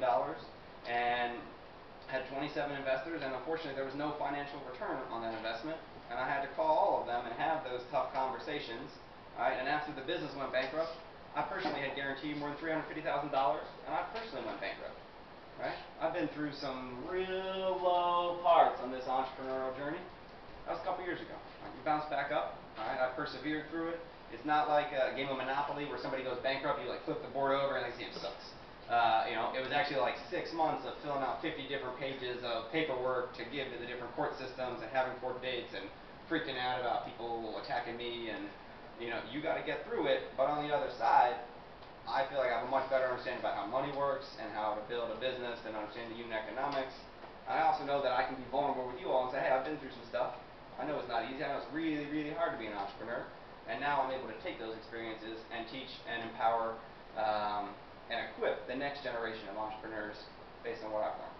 and had 27 investors, and unfortunately there was no financial return on that investment, and I had to call all of them and have those tough conversations. All right, and after the business went bankrupt, I personally had guaranteed more than $350,000, and I personally went bankrupt. Right? I've been through some real low parts on this entrepreneurial journey. That was a couple years ago. You bounce back up. All right, I persevered through it. It's not like a game of Monopoly where somebody goes bankrupt, you like flip the board over, and the game sucks. You know, it was actually like 6 months of filling out 50 different pages of paperwork to give to the different court systems and having court dates and freaking out about people attacking me, and you know, you got to get through it. But on the other side, I feel like I have a much better understanding about how money works and how to build a business and understand the unit economics. I also know that I can be vulnerable with you all and say, hey, I've been through some stuff. I know it's not easy. I know it's really, really hard to be an entrepreneur. And now I'm able to take those experiences and teach and empower and equip the next generation of entrepreneurs based on what I've learned.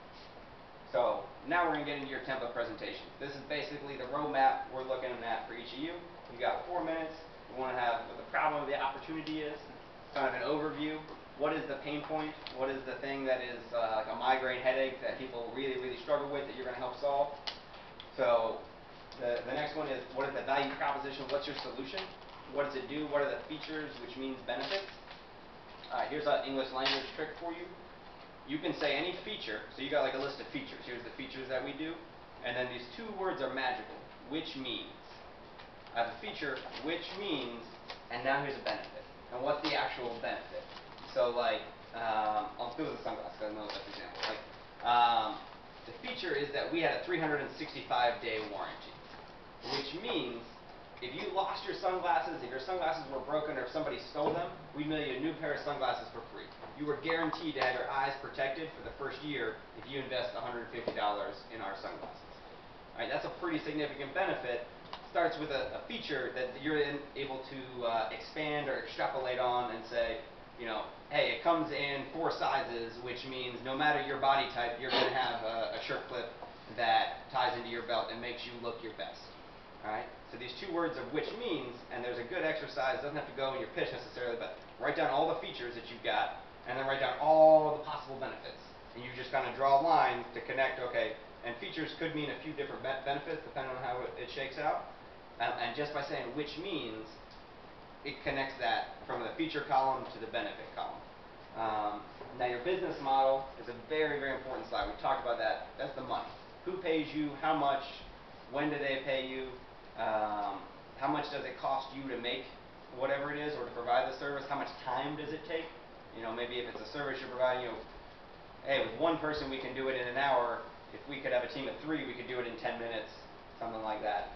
So now we're going to get into your template presentation. This is basically the roadmap we're looking at for each of you. You got 4 minutes. We want to have what the problem, the opportunity is, kind of an overview. What is the pain point? What is the thing that is like a migraine headache that people really, really struggle with that you're going to help solve? So the next one is, what is the value proposition? What's your solution? What does it do? What are the features, which means benefits? Here's an English language trick for you. You can say any feature. So you got like a list of features. Here's the features that we do. And then these 2 words are magical. Which means. I have a feature, which means, and now here's a benefit. And what's the actual benefit? So like, I'll do the sunglasses because I know that's an example. Like, the feature is that we had a 365-day warranty, which means if you lost your sunglasses, if your sunglasses were broken, or if somebody stole them, we'd mail you a new pair of sunglasses for free. You were guaranteed to have your eyes protected for the first year if you invest $150 in our sunglasses. All right, that's a pretty significant benefit. Starts with a feature that you're able to expand or extrapolate on and say, you know, hey, it comes in 4 sizes, which means no matter your body type, you're going to have a shirt clip that ties into your belt and makes you look your best. All right? So these 2 words of which means, and there's a good exercise, it doesn't have to go in your pitch necessarily, but write down all the features that you've got, and then write down all the possible benefits. And you just kind of draw a line to connect, okay, and features could mean a few different benefits depending on how it shakes out. And just by saying which means, it connects that from the feature column to the benefit column. Now your business model is a very, very important slide. We talked about that. That's the money. Who pays you? How much? When do they pay you? How much does it cost you to make whatever it is or to provide the service? How much time does it take? You know, maybe if it's a service you're providing, you know, hey, with 1 person we can do it in an hour. If we could have a team of 3, we could do it in 10 minutes, something like that.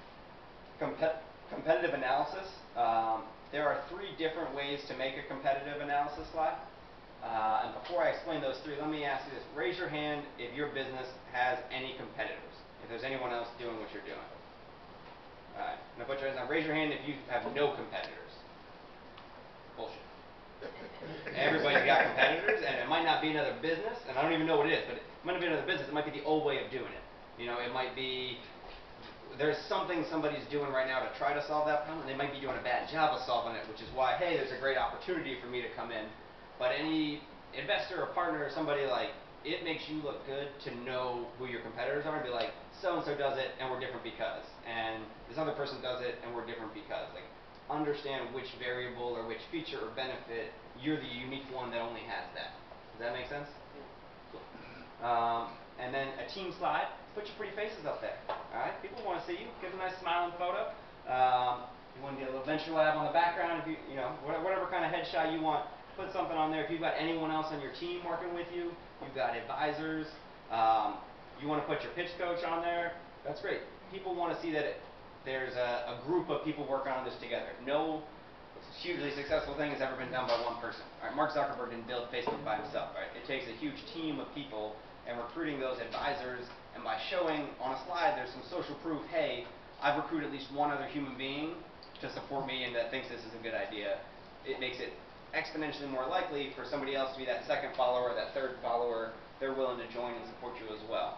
Competitive analysis. There are 3 different ways to make a competitive analysis slide. And before I explain those 3, let me ask you this. Raise your hand if your business has any competitors. If there's anyone else doing what you're doing. Alright. Now put your hands down. Raise your hand if you have no competitors. Bullshit. Everybody's got competitors, and it might not be another business, and I don't even know what it is, but it might not be another business. It might be the old way of doing it. You know, it might be there's something somebody's doing right now to try to solve that problem, and they might be doing a bad job of solving it, which is why, hey, there's a great opportunity for me to come in. But any investor or partner or somebody, like, it makes you look good to know who your competitors are and be like, so-and-so does it, and we're different because. And this other person does it, and we're different because. Like, understand which variable or which feature or benefit, you're the unique one that only has that. Does that make sense? Cool. And then a team slide. Put your pretty faces up there. All right, people want to see you. Give them a nice smiling photo. You want to get a little venture lab on the background. If you know, whatever kind of headshot you want, put something on there. If you've got anyone else on your team working with you, you've got advisors. You want to put your pitch coach on there. That's great. People want to see that there's a group of people working on this together. No hugely successful thing has ever been done by one person. All right, Mark Zuckerberg didn't build Facebook by himself. Right? It takes a huge team of people and recruiting those advisors, and by showing on a slide there's some social proof, hey, I've recruited at least one other human being to support me and that thinks this is a good idea. It makes it exponentially more likely for somebody else to be that second follower or that third follower. They're willing to join and support you as well.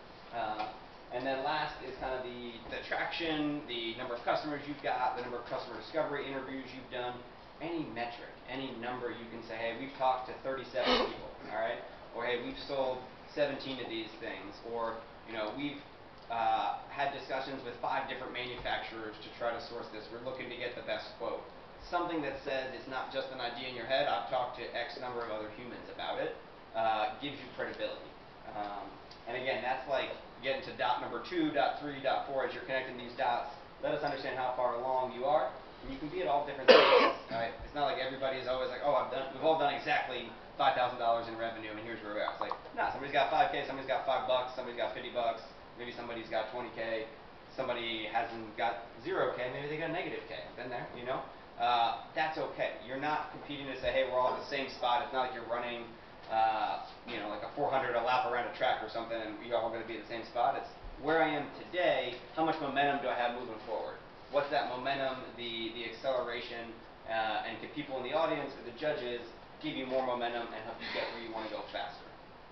And then last is kind of the traction, the number of customers you've got, the number of customer discovery interviews you've done, any metric, any number you can say, hey, we've talked to 37 people, all right? Or hey, we've sold 17 of these things, or you know, we've had discussions with 5 different manufacturers to try to source this. We're looking to get the best quote. Something that says it's not just an idea in your head. I've talked to X number of other humans about it. Gives you credibility. And again, that's like getting to dot number 2, dot 3, dot 4. As you're connecting these dots, let us understand how far along you are. And you can be at all different stages. Right? It's not like everybody is always like, oh, we've all done exactly $5,000 in revenue, and here's where we're at. It's like, no, somebody's got $5K, somebody's got $5, somebody's got $50, maybe somebody's got $20K, somebody hasn't got $0K, maybe they got -K. I've been there, you know. That's okay. You're not competing to say, hey, we're all at the same spot. It's not like you're running, you know, like a 400 a lap around a track or something, and you're all going to be at the same spot. It's where I am today, how much momentum do I have moving forward? What's that momentum, the acceleration, and can people in the audience or the judges give you more momentum and help you get where you want to go faster?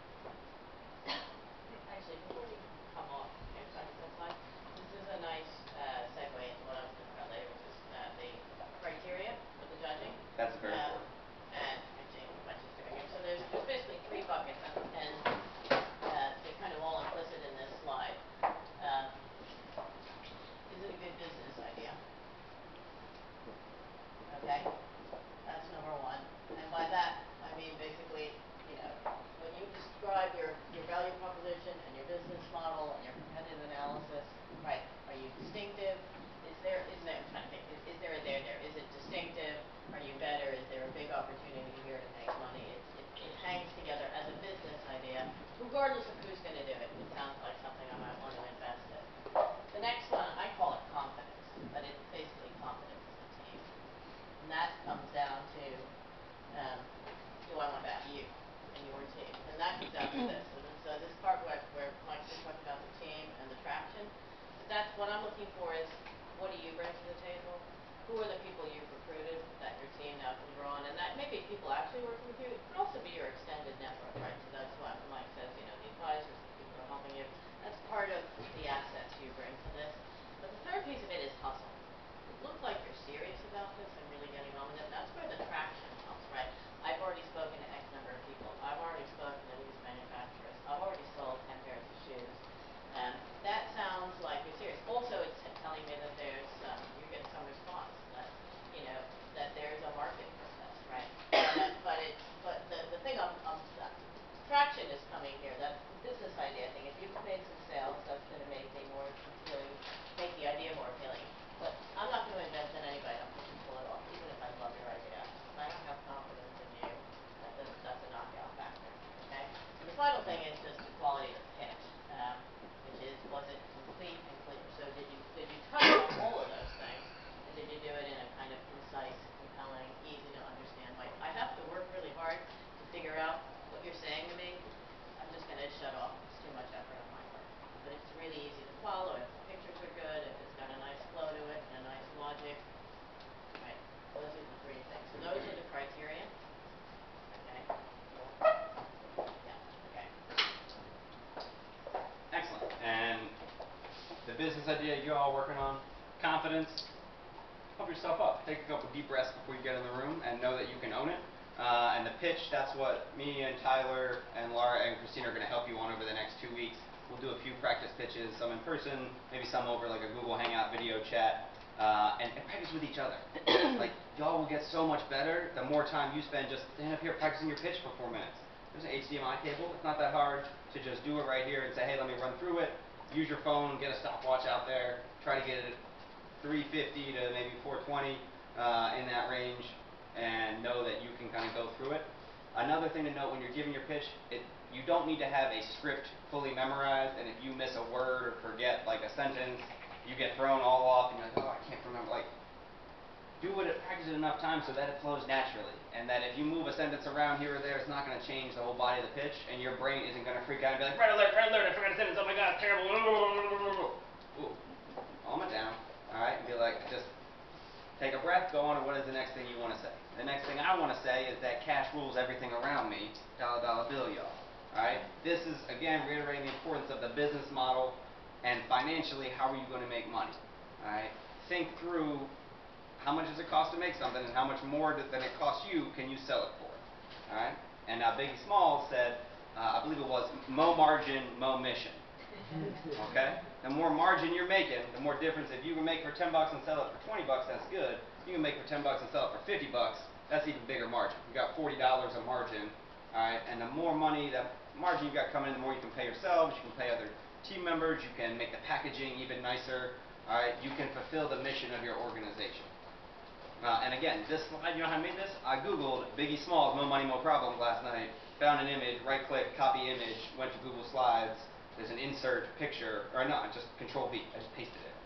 Actually, before we come off that slide, this is a nice segue into what I was going to talk about later, which is the criteria for the judging. That's very important. And actually, if I just do it here. So there's basically three buckets, and they're kind of all implicit in this slide. Is it a good business idea? Okay, that's number one. And by that, I mean basically, when you describe your value proposition and your business model and your competitive analysis, right, are you distinctive? I'm trying to think, is there a there there? Is it distinctive? Are you better? Is there a big opportunity here to make money? It hangs together as a business idea, regardless of who's going to do it. It sounds like something I might want to invest in. The next one, I call it confidence, but it's basically confidence in the team. And that comes down to, do I want that you and your team? And that comes down to this. So this part where Mike just talked about the team and the traction, that's what I'm looking for is, what do you bring to the table? Who are the people you've recruited that your team now can draw on? And that may be people actually working with you. It can also be your extended network, right? So that's why Mike says, the advisors, the people who are helping you. That's part of the assets you bring to this. But the third piece of it is hustle. It looks like you're serious about this and really getting on with it. That's where the traction comes, right? I've already spoken to X number of people. I've already spoken to these manufacturers. I've already sold 10 pairs of shoes. That sounds like you're serious. Also, it's telling me that you're getting some response, that there's a market for this, right? But the thing traction is coming here. That's the business idea thing. If you've made some sales, that's going to make me more appealing, make the idea more appealing. But I'm not going to invent in anybody. I don't think you can pull it off, even if I love your idea. If I don't have confidence in you, that's a knockout factor. Okay. And the final thing is just the quality of the pitch, which is, was it complete and clear? So did you touch on all of those things, and did you do it in a kind of concise, compelling, easy to understand way? I have to work really hard to figure out what you're saying to me. I'm just going to shut off. It's too much effort on my part. But if it's really easy to follow, if the pictures are good, if it's got a nice flow to it and a nice logic, right? Those are the three things. So those are the criteria. Okay. Yeah. Okay. Excellent. And the business idea you're all working on, confidence, pump yourself up. Take a couple deep breaths before you get in the room and know that you can own it. And the pitch, that's what me and Tyler and Laura and Christina are going to help you on over the next 2 weeks. We'll do a few practice pitches, some in person, maybe some over like a Google Hangout video chat, and practice with each other. Like, y'all will get so much better the more time you spend just standing up here practicing your pitch for 4 minutes. There's an HDMI cable. It's not that hard to just do it right here and say, hey, let me run through it. Use your phone, get a stopwatch out there, try to get it 350 to maybe 420 in that range, and know that you can kind of go through it. Another thing to note when you're giving your pitch, you don't need to have a script fully memorized, and if you miss a word or forget like a sentence, you get thrown all off and you're like, oh, I can't remember. Like, do it, practice it enough times so that it flows naturally, and that if you move a sentence around here or there, it's not going to change the whole body of the pitch, and your brain isn't going to freak out and be like, red alert, I forgot a sentence, oh my god, it's terrible. Ooh, calm it down, all right, and be like, just take a breath, go on, and what is the next thing you want to say? The next thing I want to say is that cash rules everything around me, dollar bill, y'all. All right? This is, again, reiterating the importance of the business model and financially, how are you going to make money? All right? Think through how much does it cost to make something and how much more than it costs you can you sell it for? All right? And now Biggie Smalls said, I believe it was, mo margin, mo mission. Okay? The more margin you're making, the more difference. If you can make for $10 and sell it for $20, that's good. You can make for $10 and sell it for $50, that's even bigger margin. You got $40 a margin, all right? And the more money, that margin you got coming in, the more you can pay yourselves, you can pay other team members, you can make the packaging even nicer, all right? You can fulfill the mission of your organization. And again, this slide, you know how I made this? I Googled Biggie Smalls, Mo Money, Mo Problems last night, found an image, right-click, copy image, went to Google Slides. There's an insert picture, or not, just Control-V. I just pasted it.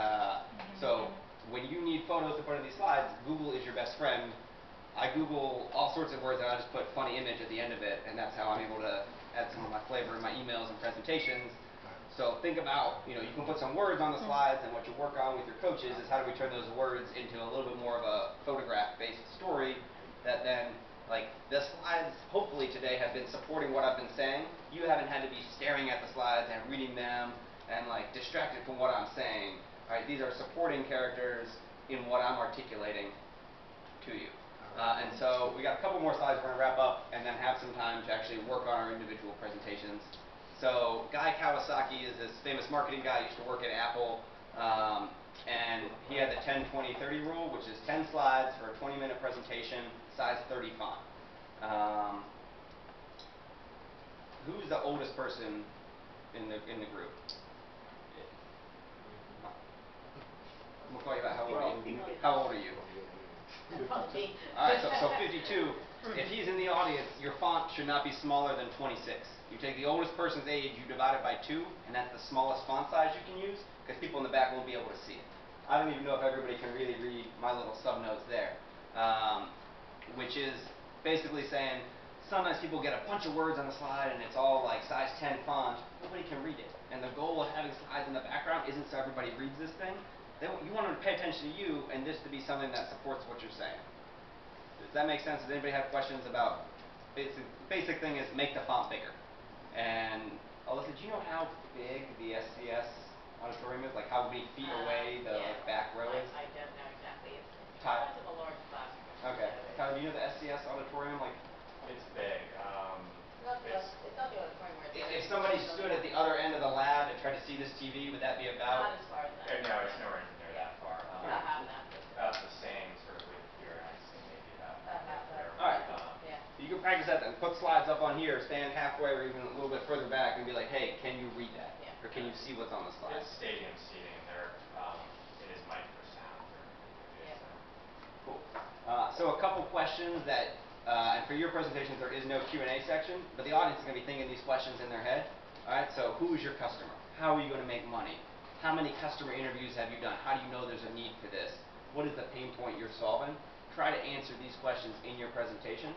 So when you need photos to put in these slides, Google is your best friend. I Google all sorts of words, and I just put funny image at the end of it, and that's how I'm able to add some of my flavor in my emails and presentations. So think about, you can put some words on the slides, and what you work on with your coaches is how do we turn those words into a little bit more of a photograph-based story that then, like, the slides, hopefully today, have been supporting what I've been saying. You haven't had to be staring at the slides and reading them and, like, distracted from what I'm saying. All right, these are supporting characters in what I'm articulating to you. And so we got a couple more slides we're going to wrap up and then have some time to actually work on our individual presentations. So Guy Kawasaki is this famous marketing guy, used to work at Apple, and he had the 10-20-30 rule, which is 10 slides for a 20-minute presentation, size 30 font. Who's the oldest person in the group? I'm going to call you out. How old are you? How old are you? All right, so 52. If he's in the audience, your font should not be smaller than 26. You take the oldest person's age, you divide it by 2, and that's the smallest font size you can use, because people in the back won't be able to see it. I don't even know if everybody can really read my little subnotes there, which is basically saying sometimes people get a bunch of words on the slide and it's all like size 10 font. Nobody can read it. And the goal of having slides in the background isn't so everybody reads this thing. You want them to pay attention to you and this to be something that supports what you're saying. Does that make sense? Does anybody have questions about basic thing is make the font bigger. And Alyssa, do you know how big the SCS auditorium is? Like how many feet away the back row is? I don't know exactly. It's the Tyler? size of a large classroom. Okay. Tyler, do you know the SCS auditorium? Like, It's big. It's not the auditorium where if somebody stood at the other end of the lab and tried to see this TV, would that be about? Not as far as that. No, it's nowhere near that far. About half that. About the same sort of width here, and I'd say maybe about Half that. All right. Yeah. You can practice that then. Put slides up on here, stand halfway or even a little bit further back and be like, hey, can you read that? Yeah. Or can you see what's on the slide? It's stadium seating. It is mic for sound. Yeah. Cool. So a couple questions that, and for your presentations there is no Q&A section, but the audience is going to be thinking these questions in their head. All right, so who is your customer? How are you going to make money? How many customer interviews have you done? How do you know there's a need for this? What is the pain point you're solving? Try to answer these questions in your presentation.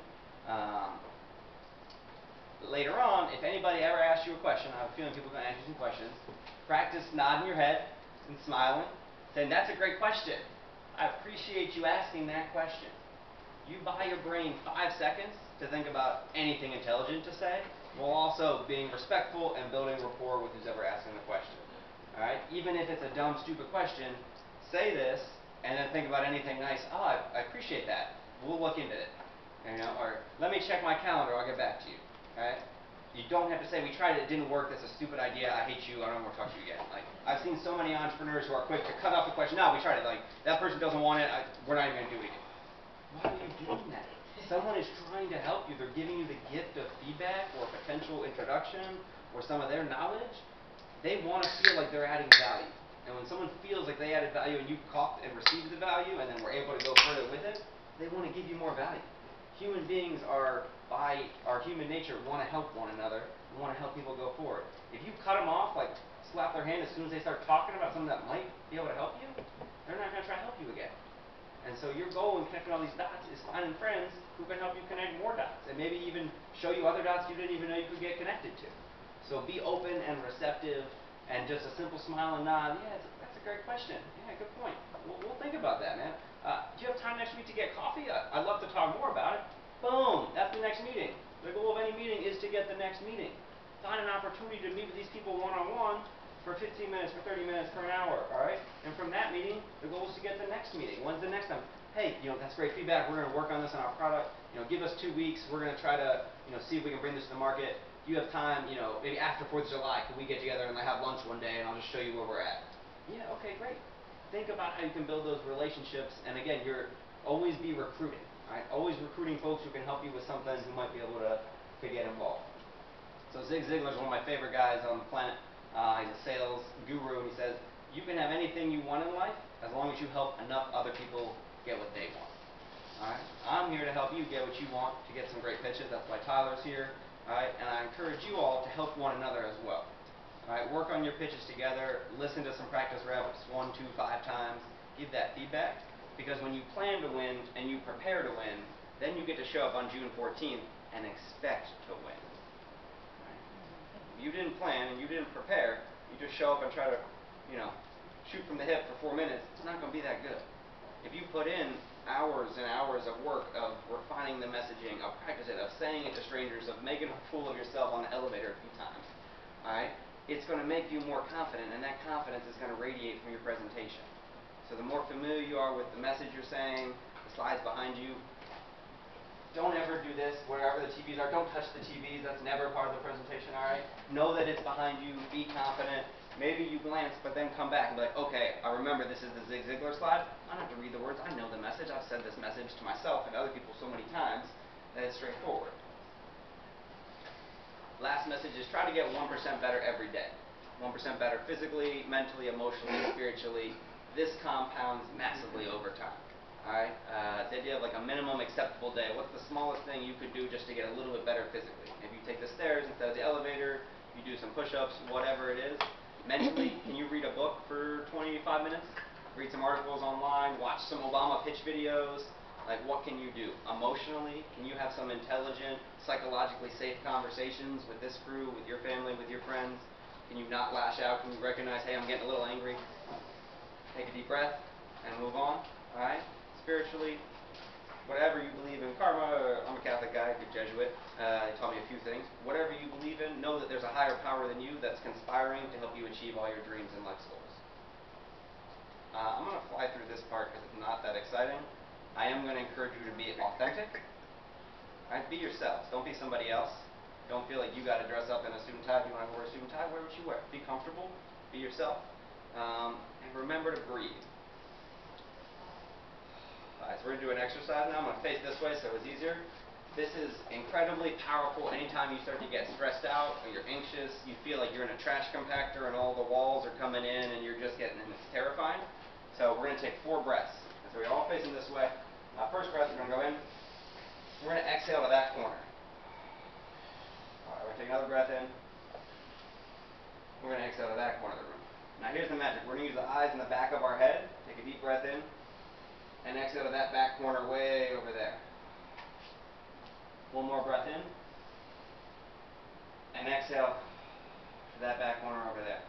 Later on, if anybody ever asks you a question, I have a feeling people are going to ask you some questions, practice nodding your head and smiling, saying, that's a great question. I appreciate you asking that question. You buy your brain 5 seconds to think about anything intelligent to say, while also being respectful and building rapport with who's ever asking the question. All right? Even if it's a dumb, stupid question, say this, and then think about anything nice. Oh, I appreciate that. We'll look into it. Or let me check my calendar. I'll get back to you. All right? You don't have to say, we tried it, it didn't work, that's a stupid idea, I hate you, I don't want to talk to you again. Like, I've seen so many entrepreneurs who are quick to cut off the question, no, we tried it, like, that person doesn't want it, we're not even going to do it again. Why are you doing that? Someone is trying to help you, they're giving you the gift of feedback or potential introduction or some of their knowledge. They want to feel like they're adding value. And when someone feels like they added value and you caught and received the value and then were able to go further with it, they want to give you more value. Human beings are, by our human nature, want to help one another, want to help people go forward. If you cut them off, like slap their hand as soon as they start talking about something that might be able to help you, they're not going to try to help you again. And so your goal in connecting all these dots is finding friends who can help you connect more dots, and maybe even show you other dots you didn't even know you could get connected to. So be open and receptive, and just a simple smile and nod, yeah, that's a great question. Yeah, good point. We'll think about that, man. Do you have time next week to get coffee? I'd love to talk more about it. Boom, that's the next meeting. The goal of any meeting is to get the next meeting. Find an opportunity to meet with these people one-on-one for 15 minutes, for 30 minutes, for an hour, all right? And from that meeting, the goal is to get the next meeting. When's the next time? Hey, that's great feedback. We're going to work on this on our product. Give us 2 weeks. We're going to try to, see if we can bring this to the market. Do you have time, maybe after 4th of July, can we get together and have lunch one day and I'll just show you where we're at? Yeah, okay, great. Think about how you can build those relationships. And again, always be recruiting, all right? Always recruiting folks who can help you with something who might be able to get involved. So Zig Ziglar is one of my favorite guys on the planet. He's a sales guru, and he says, you can have anything you want in life as long as you help enough other people get what they want. All right? I'm here to help you get what you want, to get some great pitches. That's why Tyler's here. All right? And I encourage you all to help one another as well. All right? Work on your pitches together. Listen to some practice reps 1, 2, 5 times. Give that feedback. Because when you plan to win and you prepare to win, then you get to show up on June 14th and expect to win. Right? If you didn't plan and you didn't prepare, you just show up and try to, you know, shoot from the hip for 4 minutes, it's not going to be that good. If you put in hours and hours of work of refining the messaging, of practicing it, of saying it to strangers, of making a fool of yourself on the elevator a few times, alright, it's going to make you more confident, and that confidence is going to radiate from your presentation. So the more familiar you are with the message you're saying, the slides behind you, don't ever do this wherever the TVs are. Don't touch the TVs. That's never part of the presentation, alright? Know that it's behind you. Be confident. Maybe you glance, but then come back and be like, okay, I remember this is the Zig Ziglar slide. I don't have to read the words. I know the message. I've said this message to myself and other people so many times that it's straightforward. Last message is try to get 1% better every day. 1% better physically, mentally, emotionally, spiritually. This compounds massively over time. Alright, the idea of like a minimum acceptable day. What's the smallest thing you could do just to get a little bit better physically? Maybe you take the stairs instead of the elevator, you do some push-ups, whatever it is. Mentally, can you read a book for 25 minutes? Read some articles online, watch some Obama pitch videos. Like, what can you do? Emotionally, can you have some intelligent, psychologically safe conversations with this crew, with your family, with your friends? Can you not lash out? Can you recognize, hey, I'm getting a little angry? Take a deep breath and move on, alright? Spiritually, whatever you believe in, karma, I'm a Catholic guy, a Jesuit, they taught me a few things. Whatever you believe in, know that there's a higher power than you that's conspiring to help you achieve all your dreams and life's goals. I'm going to fly through this part because it's not that exciting. I am going to encourage you to be authentic. Right? Be yourselves. Don't be somebody else. Don't feel like you got to dress up in a suit and tie. If you want to wear a suit and tie, wear what you wear. Be comfortable. Be yourself. And remember to breathe. Alright, so we're going to do an exercise now. I'm going to face this way so it's easier. This is incredibly powerful anytime you start to get stressed out or you're anxious, you feel like you're in a trash compactor and all the walls are coming in and you're just getting, and it's terrifying. So we're going to take 4 breaths. And so we're all facing this way. First breath, we're going to go in. We're going to exhale to that corner. Alright, we're going to take another breath in. We're going to exhale to that corner of the room. Now here's the magic. We're going to use the eyes in the back of our head. Take a deep breath in. And exhale to that back corner way over there. One more breath in. And exhale to that back corner over there.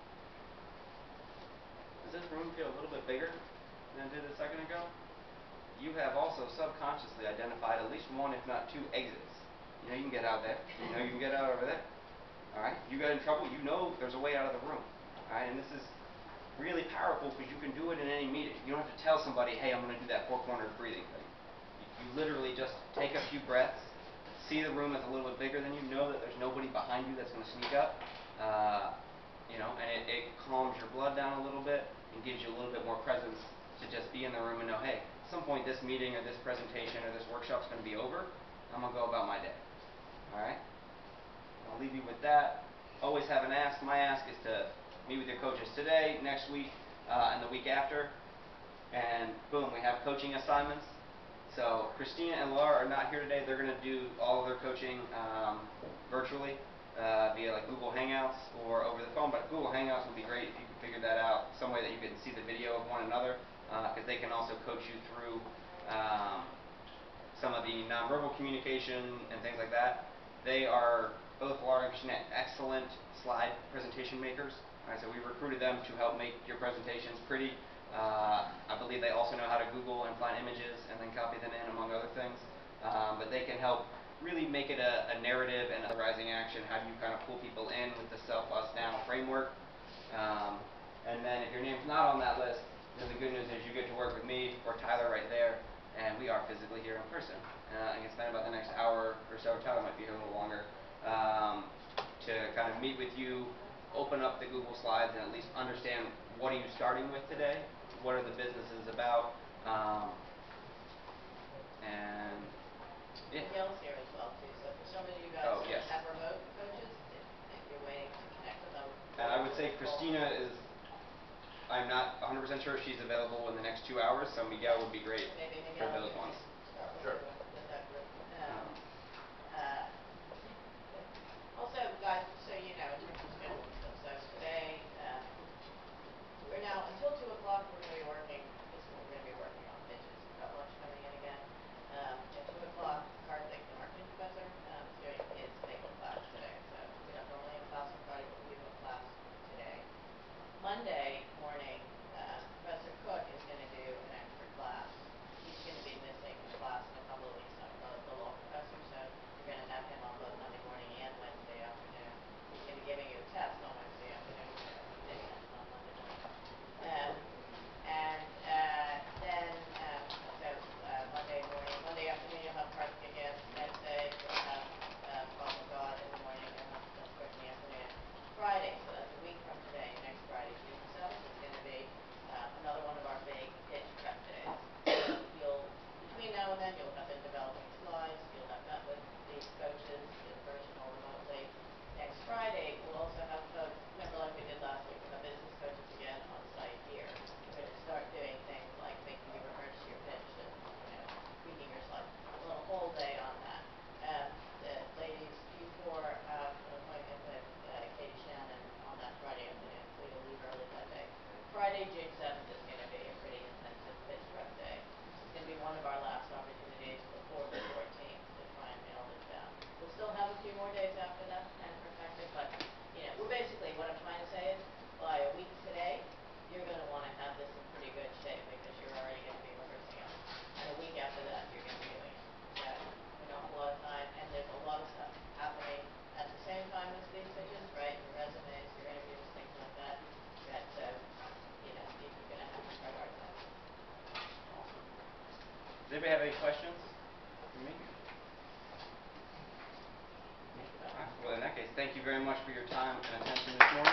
Does this room feel a little bit bigger than it did a second ago? You have also subconsciously identified at least 1, if not 2, exits. You know you can get out there. You know you can get out over there. Alright? You got in trouble, you know there's a way out of the room. Alright? And this is really powerful because you can do it in any meeting. You don't have to tell somebody, hey, I'm going to do that 4-cornered breathing thing. You literally just take a few breaths, see the room as a little bit bigger than you, know that there's nobody behind you that's going to sneak up, you know, and it calms your blood down a little bit and gives you a little bit more presence to just be in the room and know, hey, at some point this meeting or this presentation or this workshop is going to be over. I'm going to go about my day. Alright? I'll leave you with that. Always have an ask. My ask is to meet with your coaches today, next week, and the week after. And boom, we have coaching assignments. So Christina and Laura are not here today. They're going to do all of their coaching virtually via like Google Hangouts or over the phone. But Google Hangouts would be great if you could figure that out, some way that you can see the video of one another, because they can also coach you through some of the nonverbal communication and things like that. They are, both Laura and Christina, excellent slide presentation makers. Alright, so we recruited them to help make your presentations pretty. I believe they also know how to Google and find images and then copy them in, among other things. But they can help really make it a narrative and a rising action. How do you kind of pull people in with the self-us now framework? And then if your name's not on that list, then the good news is you get to work with me or Tyler right there, and we are physically here in person. And can spend about the next hour or so, Tyler might be here a little longer, to kind of meet with you, open up the Google Slides, and at least understand what are you starting with today, what are the businesses about, and yeah. Miguel's here as well too, so for some of you guys yes. that have remote coaches, if you're waiting to connect with them. And I would say Christina is, I'm not 100% sure if she's available in the next 2 hours, so Miguel would be great Maybe for Miguel, those you ones. can start Sure. with that group. Also, guys, so you know, in terms of scheduling stuff, so today, we're now, until 2 o'clock, we're going to be working, this is what we're going to be working on, pitches. We've got lunch coming in again. At 2 o'clock, Karthik, the marketing professor, is doing his makeup class today. So we don't normally have a class on Friday, but we have a class today. Does anybody have any questions for me? Alright, well in that case, thank you very much for your time and attention this morning.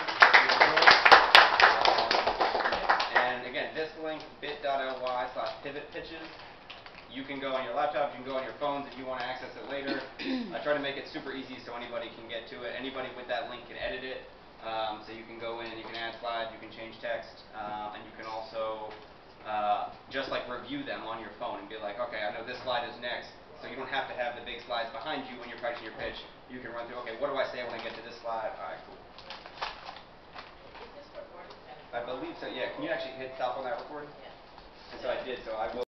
And again, this link, bit.ly/pivotpitches. You can go on your laptop, you can go on your phones if you want to access it later. I try to make it super easy so anybody can get to it. Anybody with that link can edit it. So you can go in, you can add slides, you can change text, and you can also just like review them on your phone and be like, okay, I know this slide is next, so you don't have to have the big slides behind you when you're practicing your pitch. You can run through, okay, what do I say when I get to this slide? All right, cool. Is this recorded? I believe so, yeah. Can you actually hit stop on that recording? Yeah. And so I did, so I will.